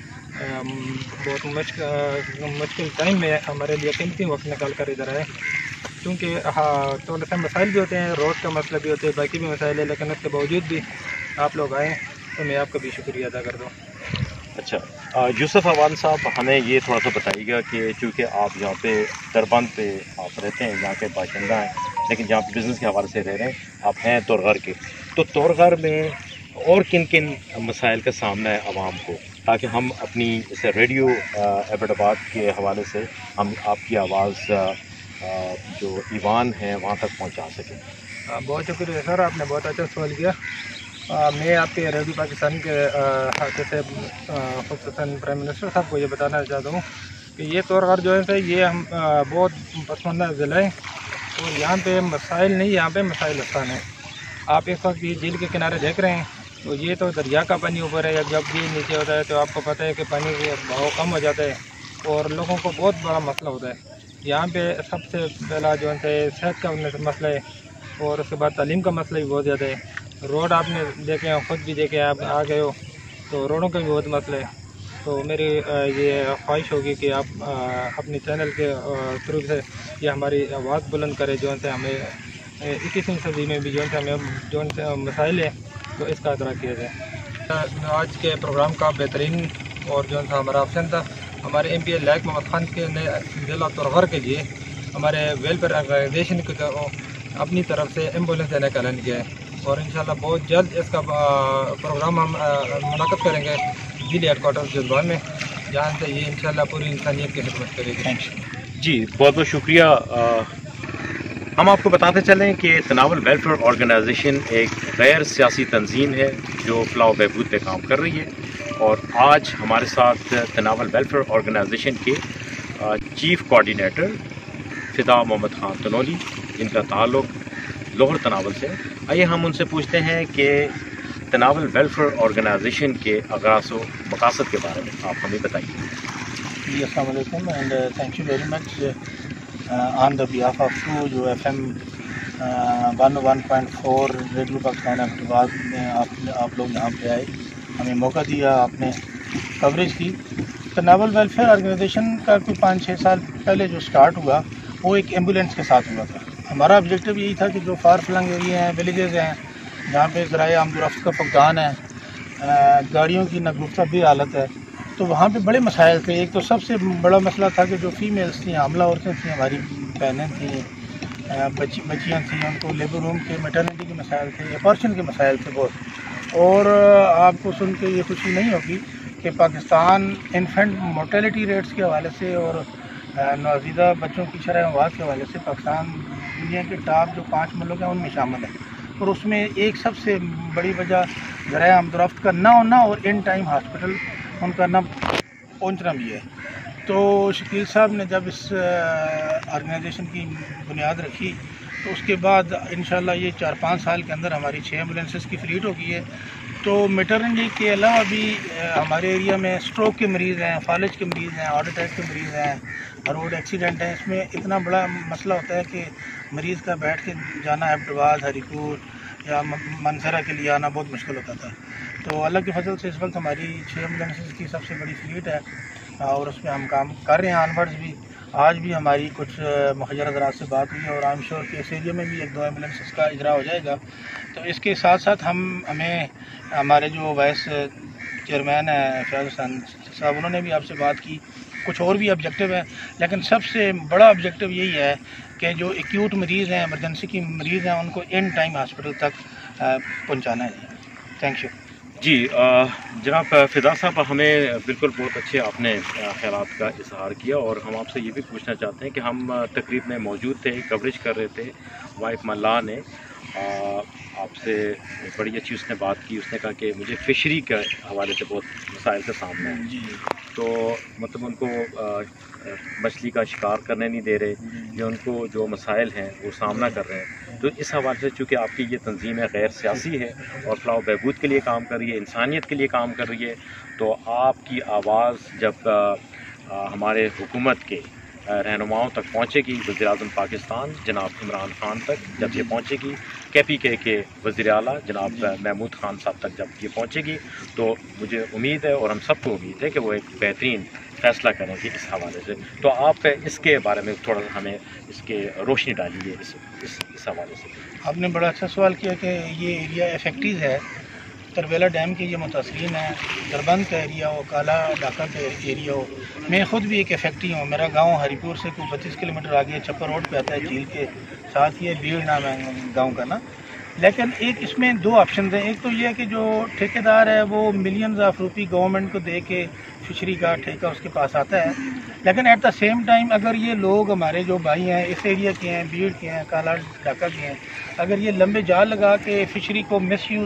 बहुत मुश्किल टाइम में हमारे लिए कीमती वक्त निकाल कर इधर आए। क्योंकि हाँ थोड़ा सा मसाइल भी होते हैं, रोड का मसला भी होता है, बाकी भी मसाइल है, लेकिन उसके बावजूद भी आप लोग आए तो मैं आपका भी शुक्रिया अदा कर दूँ। अच्छा, यूसुफ अवान साहब, हमें ये थोड़ा सा बताइएगा कि चूँकि आप यहाँ पे दरबंद पे आप रहते हैं, यहाँ के बाशिंदा हैं, लेकिन जहाँ पे बिज़नेस के हवाले से रह रहे हैं, आप हैं तोरगार के, तो तोरगार में और किन किन मसाइल का सामना है आवाम को, ताकि हम अपनी इसे रेडियो एबटाबाद के हवाले से हम आपकी आवाज़ जो ईवान है वहाँ तक पहुँचा सकें। बहुत शुक्रिया सर, आपने बहुत अच्छा सवाल किया। میں آپ کے ریڈیو پاکستان کے حوالے سے خصوصاً پرائم منسٹر صاحب کو یہ بتانا چاہتا ہوں کہ یہ طور جو ہے یہ ہم بہت پسماندہ ضلع ہے اور یہاں پہ مسائل نہیں، یہاں پہ مسائل آسان ہیں. آپ اس وقت یہ جھیل کے کنارے دیکھ رہے ہیں تو یہ تو دریا کا پانی اوپر ہے، جب بھی نیچے ہوتا ہے تو آپ کو پتہ ہے کہ پانی کا بہاؤ کم ہو جاتا ہے اور لوگوں کو بہت بڑا مسئلہ ہوتا ہے. یہاں پہ سب سے پہلا جو ہے صحت کا مسئلہ ہے اور اس کے بعد تعلیم کا مسئلہ بھی بہت زیادہ ہے. روڈ آپ نے دیکھے ہیں، خود بھی دیکھے آپ آ گئے ہو تو روڈوں کا بھی بہت مسئلہ ہے. تو میری یہ خواہش ہوگی کہ آپ اپنے چینل کے تھرو سے یہ ہماری آواز بلند کرے، جو ہے ہمیں 21ویں صدی میں بھی جو ہے ہمیں جو مسائل ہیں تو اس کا ادراک کیا جائے. آج کے پروگرام کا بہترین اور جو ہے ہمارا آپشن تھا ہمارے ایم پی اے لائق محمد خان کے نے ضلع طور کے لیے ہمارے ویلفیئر آرگنائزیشن کی اپنی طرف سے ایمبولینس دینے کا اعلان کیا ہے اور انشاءاللہ بہت جلد اس کا پروگرام ہم منعقد کریں گے ضلع ہیڈ کوارٹر جلوان میں، جہاں سے یہ انشاءاللہ پوری انسانیت کی خدمت کرے گی. جی بہت بہت شکریہ. ہم آپ کو بتاتے چلیں کہ تناول ویلفیئر آرگنائزیشن ایک غیر سیاسی تنظیم ہے جو فلاح و بہبود پہ کام کر رہی ہے اور آج ہمارے ساتھ تناول ویلفیئر آرگنائزیشن کے چیف کوآرڈینیٹر فدا محمد خان تنولی، جن کا تعلق لوہر تناول سے. آئیے ہم ان سے پوچھتے ہیں کہ تناول ویلفیئر آرگنائزیشن کے آغاز و مقاصد کے بارے میں آپ ہمیں بتائیے. جی السلام علیکم and thank you very much on the behalf of to FM 101.4 radio Pakistan Ahmadabad میں آپ لوگ یہاں پہ آئے، ہمیں موقع دیا، آپ نے کوریج کی. تناول ویلفیئر آرگنائزیشن کا کوئی 5-6 سال پہلے جو سٹارٹ ہوا وہ ایک ایمبولینس کے ساتھ ہوا تھا. ہمارا آبجیکٹو یہی تھا کہ جو فار فلنگ ایریا ہیں، ولیجز ہیں، جہاں پہ ذرائع آمد و رفت کا فقدان ہے، گاڑیوں کی ناگفتہ بھی حالت ہے، تو وہاں پہ بڑے مسائل تھے. ایک تو سب سے بڑا مسئلہ تھا کہ جو فیمیلز تھیں، حاملہ عورتیں تھیں، ہماری بہنیں تھیں، بچیاں تھیں، ان کو لیبر روم کے میٹرنٹی کے مسائل تھے، اپارچن کے مسائل تھے بہت. اور آپ کو سن کے یہ خوشی نہیں ہوگی کہ پاکستان انفینٹ مورٹیلٹی ریٹس کے حوالے سے اور نوزائیدہ بچوں کی شرح اموات کے حوالے سے پاکستان دنیا کے ٹاپ جو 5 ملک ہیں ان میں شامل ہے. اور اس میں ایک سب سے بڑی وجہ ذرائع آمد و رفت کا نہ ہونا اور ان ٹائم ہاسپٹل ان کا نہ پہنچنا بھی ہے. تو شکیل صاحب نے جب اس آرگنائزیشن کی بنیاد رکھی تو اس کے بعد انشاءاللہ یہ 4-5 سال کے اندر ہماری 6 ایمبولینسز کی فلیٹ ہو گئی ہے. تو میٹرنٹی کے علاوہ بھی ہمارے ایریا میں سٹروک کے مریض ہیں، فالج کے مریض ہیں، ہارٹ اٹیک کے مریض ہیں، روڈ ایکسیڈنٹ ہیں. اس میں اتنا بڑا مسئلہ ہوتا ہے کہ مریض کا بیٹھ کے جانا ایبٹ آباد، ہری پور یا منسرا کے لیے آنا بہت مشکل ہوتا تھا. تو اللہ کے فضل سے اس وقت ہماری 6 ایمبولینسز کی سب سے بڑی فلیٹ ہے اور اس میں ہم کام کر رہے ہیں آنورڈز بھی. آج بھی ہماری کچھ مخیر حضرات سے بات ہوئی ہے اور آئی ایم شیور کہ اس ایریا میں بھی 1-2 ایمبولینسز کا اجرا ہو جائے گا. تو اس کے ساتھ ساتھ ہمیں ہمارے جو وائس چیئرمین ہیں فیاض حسین صاحب، انہوں نے بھی آپ سے بات کی. کچھ اور بھی آبجیکٹو ہیں لیکن سب سے بڑا آبجیکٹو یہی ہے کہ جو ایکیوٹ مریض ہیں، ایمرجنسی کی مریض ہیں، ان کو ان ٹائم ہاسپٹل تک پہنچانا ہے. Thank you. جی جناب فدا صاحب، ہمیں بالکل بہت اچھے آپ نے خیالات کا اظہار کیا اور ہم آپ سے یہ بھی پوچھنا چاہتے ہیں کہ ہم تقریب میں موجود تھے، کوریج کر رہے تھے. وائف ملا نے آپ سے بڑی اچھی اس نے بات کی. اس نے کہا کہ مجھے فشری کے حوالے سے بہت مسائل کے سامنے ہیں، تو مطلب ان کو مچھلی کا شکار کرنے نہیں دے رہے یا ان کو جو مسائل ہیں وہ سامنا کر رہے ہیں. تو اس حوالے سے چونکہ آپ کی یہ تنظیم ہے غیر سیاسی ہے اور فلاح و بہبود کے لیے کام کر رہی ہے، انسانیت کے لیے کام کر رہی ہے، تو آپ کی آواز جب ہمارے حکومت کے رہنماؤں تک پہنچے گی، وزیر اعظم پاکستان جناب عمران خان تک جب یہ پہنچے گی، KPK کے وزیر اعلیٰ جناب محمود خان صاحب تک جب یہ پہنچے گی، تو مجھے امید ہے اور ہم سب کو امید ہے کہ وہ ایک بہترین فیصلہ کریں گے اس حوالے سے. تو آپ اس کے بارے میں تھوڑا سا ہمیں اس کے روشنی ڈالیے اس حوالے سے. آپ نے بڑا اچھا سوال کیا کہ یہ ایریا افیکٹیز ہے. ترویلا ڈیم کے یہ متاثرین ہیں، دربند کا ایریا ہو، کالا ڈاکہ کا ایریا ہو. میں خود بھی ایک افیکٹی ہوں. میرا گاؤں ہری پور سے کوئی 25 کلومیٹر آگے چپر روڈ پہ آتا ہے، جھیل کے ساتھ. یہ بھیڑ نام ہے گاؤں کا نا. لیکن ایک اس میں 2 آپشنز ہیں. ایک تو یہ ہے کہ جو ٹھیکیدار ہے وہ ملینز آف روپی گورنمنٹ کو دے کے فشری کا ٹھیکہ اس کے پاس آتا ہے. لیکن ایٹ دا سیم ٹائم اگر یہ لوگ ہمارے جو بھائی ہیں اس ایریا کے ہیں، بھیڑ کے ہیں، کالا ڈاکہ کے ہیں، اگر یہ لمبے جال لگا کے فشری کو مس یوز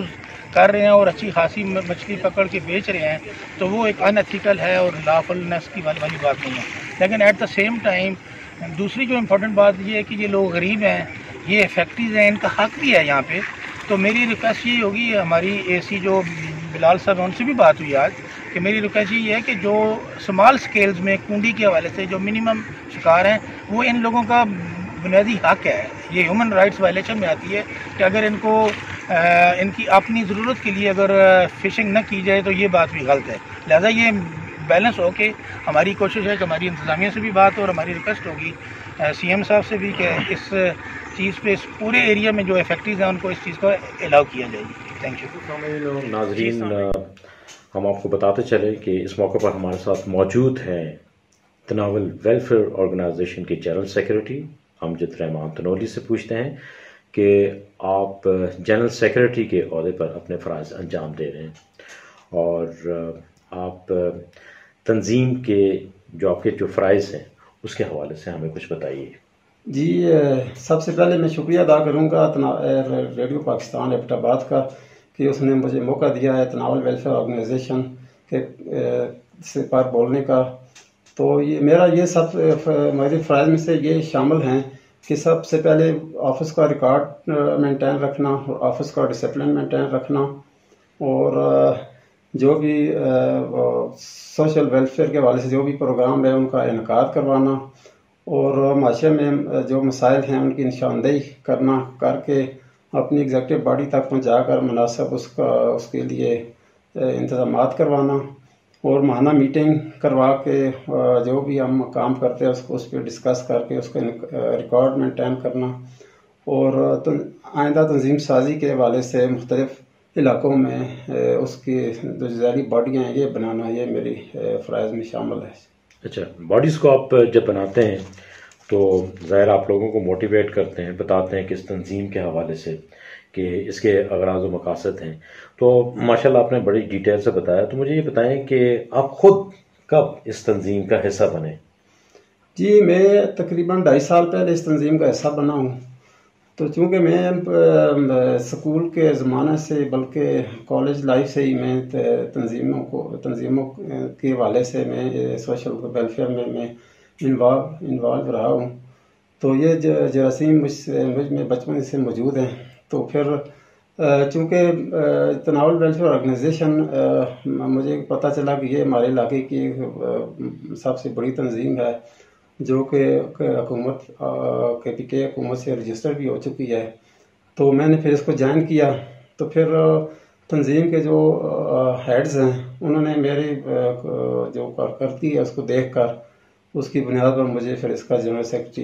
کر رہے ہیں اور اچھی خاصی مچھلی پکڑ کے بیچ رہے ہیں تو وہ ایک ان ایتھیکل ہے اور لافلنس کی والی بات نہیں ہے. لیکن ایٹ دا سیم ٹائم دوسری جو امپورٹنٹ بات یہ ہے کہ یہ لوگ غریب ہیں, یہ فیکٹریز ہیں, ان کا حق بھی ہے یہاں پہ. تو میری ریکویسٹ یہ ہوگی, ہماری اے سی جو بلال صاحب ہیں ان سے بھی بات ہوئی آج, کہ میری ریکویسٹ یہ ہے کہ جو اسمال اسکیلز میں کنڈی کے حوالے سے جو منیمم شکار ہیں وہ ان لوگوں کا بنیادی حق ہے. یہ ہیومن رائٹس وائلیشن میں آتی ہے کہ اگر ان کو ان کی اپنی ضرورت کے لیے اگر فشنگ نہ کی جائے تو یہ بات بھی غلط ہے. لہذا یہ بیلنس ہو کے ہماری کوشش ہے کہ ہماری انتظامیہ سے بھی بات ہو, اور ہماری ریکویسٹ ہوگی سی ایم صاحب سے بھی کہ اس چیز پہ اس پورے ایریا میں جو فیکٹریز ہیں ان کو اس چیز کو الاؤ کیا جائے. Thank you. ناظرین, ہم آپ کو بتاتے چلے کہ اس موقع پر ہمارے ساتھ موجود ہیں تناول ویلفیئر آرگنائزیشن کے جنرل سیکریٹری امجد رحمان تنولی سے پوچھتے ہیں کہ آپ جنرل سیکریٹری کے عہدے پر اپنے فرائض انجام دے رہے ہیں اور آپ تنظیم کے جو آپ کے جو فرائض ہیں اس کے حوالے سے ہمیں کچھ بتائیے. جی, سب سے پہلے میں شکریہ ادا کروں گا ریڈیو پاکستان ایبٹ آباد کا کہ اس نے مجھے موقع دیا ہے تناول ویلفیئر آرگنائزیشن کے سے پر بولنے کا. تو یہ میرا میرے فرائض میں سے یہ شامل ہیں کہ سب سے پہلے آفس کا ریکارڈ مینٹین رکھنا اور آفس کا ڈسپلن مینٹین رکھنا, اور جو بھی سوشل ویلفیئر کے حوالے سے جو بھی پروگرام ہے ان کا انعقاد کروانا, اور معاشرے میں جو مسائل ہیں ان کی نشاندہی کرنا, کر کے اپنی ایگزیکٹو باڈی تک پہنچا کر مناسب اس کے لیے انتظامات کروانا, اور ماہانہ میٹنگ کروا کے جو بھی ہم کام کرتے ہیں اس پہ ڈسکس کر کے اس کا ریکارڈ مینٹین کرنا, اور آئندہ تنظیم سازی کے حوالے سے مختلف علاقوں میں اس کی جو ذیلی باڈیاں ہیں یہ بنانا, یہ میری فرائض میں شامل ہے. اچھا, باڈیز کو آپ جب بناتے ہیں تو ظاہر آپ لوگوں کو موٹیویٹ کرتے ہیں, بتاتے ہیں کہ اس تنظیم کے حوالے سے کہ اس کے اغراض و مقاصد ہیں. تو ماشاءاللہ آپ نے بڑی ڈیٹیل سے بتایا, تو مجھے یہ بتائیں کہ آپ خود کب اس تنظیم کا حصہ بنے؟ جی, میں تقریباً 2.5 سال پہلے اس تنظیم کا حصہ بنا ہوں. تو چونکہ میں اسکول کے زمانے سے بلکہ کالج لائف سے ہی میں تنظیموں کے حوالے سے میں سوشل ویلفیئر میں انوالو رہا ہوں. تو یہ جراثیم مجھ میں بچپن سے موجود ہیں. تو پھر چونکہ تناول ویلفیئر آرگنائزیشن مجھے پتہ چلا کہ یہ ہمارے علاقے کی سب سے بڑی تنظیم ہے جو کہ حکومت KPK حکومت سے رجسٹر بھی ہو چکی ہے. تو میں نے پھر اس کو جوائن کیا. تو پھر تنظیم کے جو ہیڈز ہیں انہوں نے میری جو کارکردگی ہے اس کو دیکھ کر اس کی بنیاد پر مجھے پھر اس کا جنرل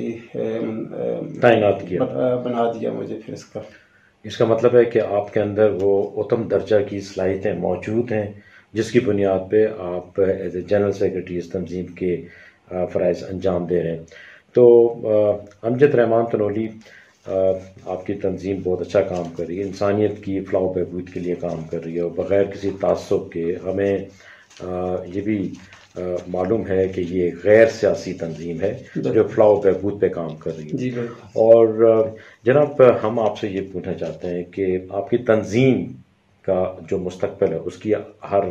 سیکرٹری تعینات کیا, بنا دیا مجھے پھر اس کا. اس کا مطلب ہے کہ آپ کے اندر وہ اتم درجہ کی صلاحیتیں موجود ہیں جس کی بنیاد پہ آپ ایز اے جنرل سیکرٹری اس تنظیم کے فرائض انجام دے رہے ہیں. تو امجد رحمان تنولی, آپ کی تنظیم بہت اچھا کام کر رہی ہے, انسانیت کی فلاح و بہبود کے لیے کام کر رہی ہے, اور بغیر کسی تعصب کے. ہمیں یہ بھی معلوم ہے کہ یہ غیر سیاسی تنظیم ہے جو فلاح و بہبود پہ کام کر رہی ہے. اور جناب, ہم آپ سے یہ پوچھنا چاہتے ہیں کہ آپ کی تنظیم کا جو مستقبل ہے اس کی ہر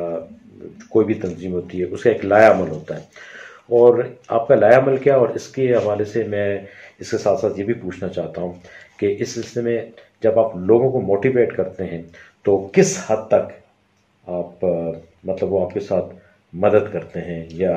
کوئی بھی تنظیم ہوتی ہے اس کا ایک لائحہ عمل ہوتا ہے, اور آپ کا لائحہ عمل کیا, اور اس کے حوالے سے میں اس کے ساتھ ساتھ یہ بھی پوچھنا چاہتا ہوں کہ اس سلسلے میں جب آپ لوگوں کو موٹیویٹ کرتے ہیں تو کس حد تک آپ مطلب وہ آپ کے ساتھ مدد کرتے ہیں یا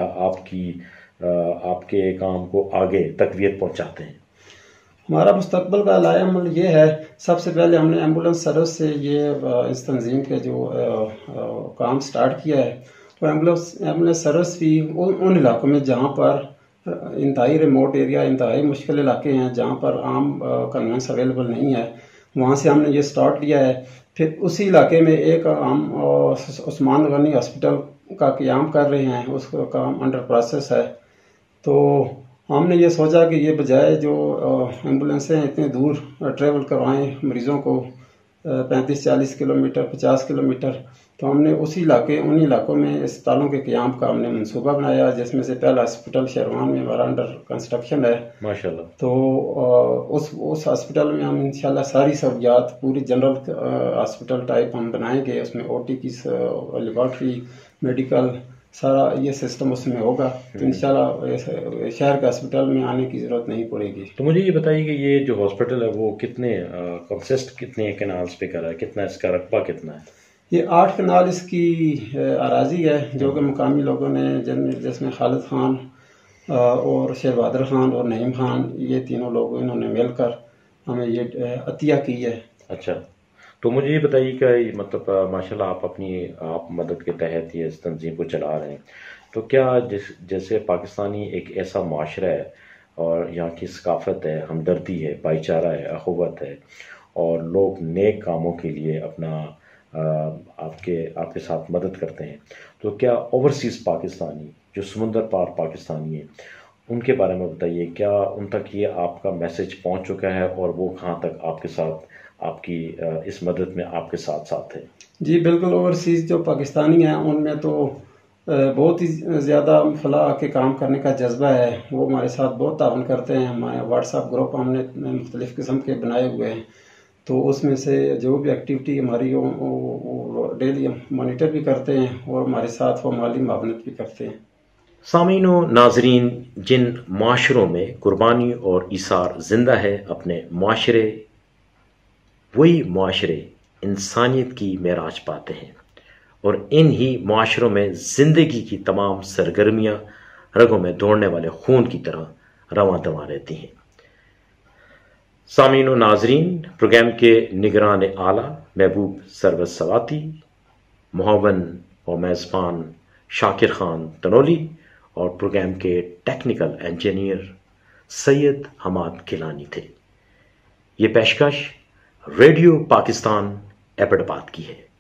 آپ کے کام کو آگے تقویت پہنچاتے ہیں؟ ہمارا مستقبل کا لائحہ عمل یہ ہے, سب سے پہلے ہم نے ایمبولینس سروس سے یہ اس تنظیم کے جو کام سٹارٹ کیا ہے. تو ایمبولینس سروس بھی ان علاقوں میں جہاں پر انتہائی ریموٹ ایریا, انتہائی مشکل علاقے ہیں جہاں پر عام کنوینس اویلیبل نہیں ہے, وہاں سے ہم نے یہ سٹارٹ لیا ہے. پھر اسی علاقے میں ایک ہم عثمان غنی ہاسپٹل کا قیام کر رہے ہیں, اس کا کام انڈر پروسیس ہے. تو ہم نے یہ سوچا کہ یہ بجائے جو ایمبولینسیں اتنے دور ٹریول کروائیں مریضوں کو 35-40 کلومیٹر 50 کلومیٹر, تو ہم نے ان علاقوں میں اسپتالوں کے قیام کا ہم نے منصوبہ بنایا، جس میں سے پہلا ہاسپٹل شیروان میں ہمارا انڈر کنسٹرکشن ہے ماشاءاللہ. تو اس ہاسپٹل میں ہم انشاءاللہ ساری سہولیات پوری جنرل ہاسپٹل ٹائپ ہم بنائیں گے. اس میں او ٹی کی لیبارٹری، میڈیکل، سارا یہ سسٹم اس میں ہوگا. تو انشاءاللہ شہر کے ہاسپٹل میں آنے کی ضرورت نہیں پڑے گی. تو مجھے یہ بتائیے کہ یہ جو ہاسپٹل ہے وہ کتنے کینالز پہ کر رہا ہے، کتنا اس کا رقبہ کتنا ہے؟ یہ 8 کنال اس کی اراضی ہے، جو کہ مقامی لوگوں نے جس میں خالد خان اور شیر بہادر خان اور نعیم خان، یہ تینوں لوگ انہوں نے مل کر ہمیں یہ عطیہ کی ہے. اچھا، تو مجھے یہ بتائیے کہ مطلب ماشاءاللہ آپ مدد کے تحت یہ اس تنظیم کو چلا رہے ہیں، تو کیا جیسے پاکستانی ایک ایسا معاشرہ ہے اور یہاں کی ثقافت ہے، ہمدردی ہے، بھائی چارہ ہے، اخوت ہے، اور لوگ نیک کاموں کے لیے اپنا آپ کے ساتھ مدد کرتے ہیں، تو کیا اوورسیز پاکستانی جو سمندر پار پاکستانی ہیں ان کے بارے میں بتائیے، کیا ان تک یہ آپ کا میسج پہنچ چکا ہے اور وہ کہاں تک آپ کے ساتھ آپ کی اس مدد میں آپ کے ساتھ ہے؟ جی بالکل، اوورسیز جو پاکستانی ہیں ان میں تو بہت ہی زیادہ فلاح کے کام کرنے کا جذبہ ہے. وہ ہمارے ساتھ بہت تعاون کرتے ہیں. ہمارے واٹس ایپ گروپ ہم نے مختلف قسم کے بنائے ہوئے ہیں، تو اس میں سے جو بھی ایکٹیویٹی ہماری ڈیلی مانیٹر بھی کرتے ہیں اور ہمارے ساتھ وہ مالی معاونت بھی کرتے ہیں. سامعین و ناظرین، جن معاشروں میں قربانی اور ایثار زندہ ہے اپنے معاشرے، وہی معاشرے انسانیت کی معراج پاتے ہیں، اور ان ہی معاشروں میں زندگی کی تمام سرگرمیاں رگوں میں دوڑنے والے خون کی طرح رواں دواں رہتی ہیں. سامعین و ناظرین، پروگرام کے نگران اعلیٰ محبوب سروت سواتی، معاون و میزبان شاکر خان تنولی، اور پروگرام کے ٹیکنیکل انجینئر سید حماد گیلانی تھے. یہ پیشکش ریڈیو پاکستان ایبٹ آباد کی ہے.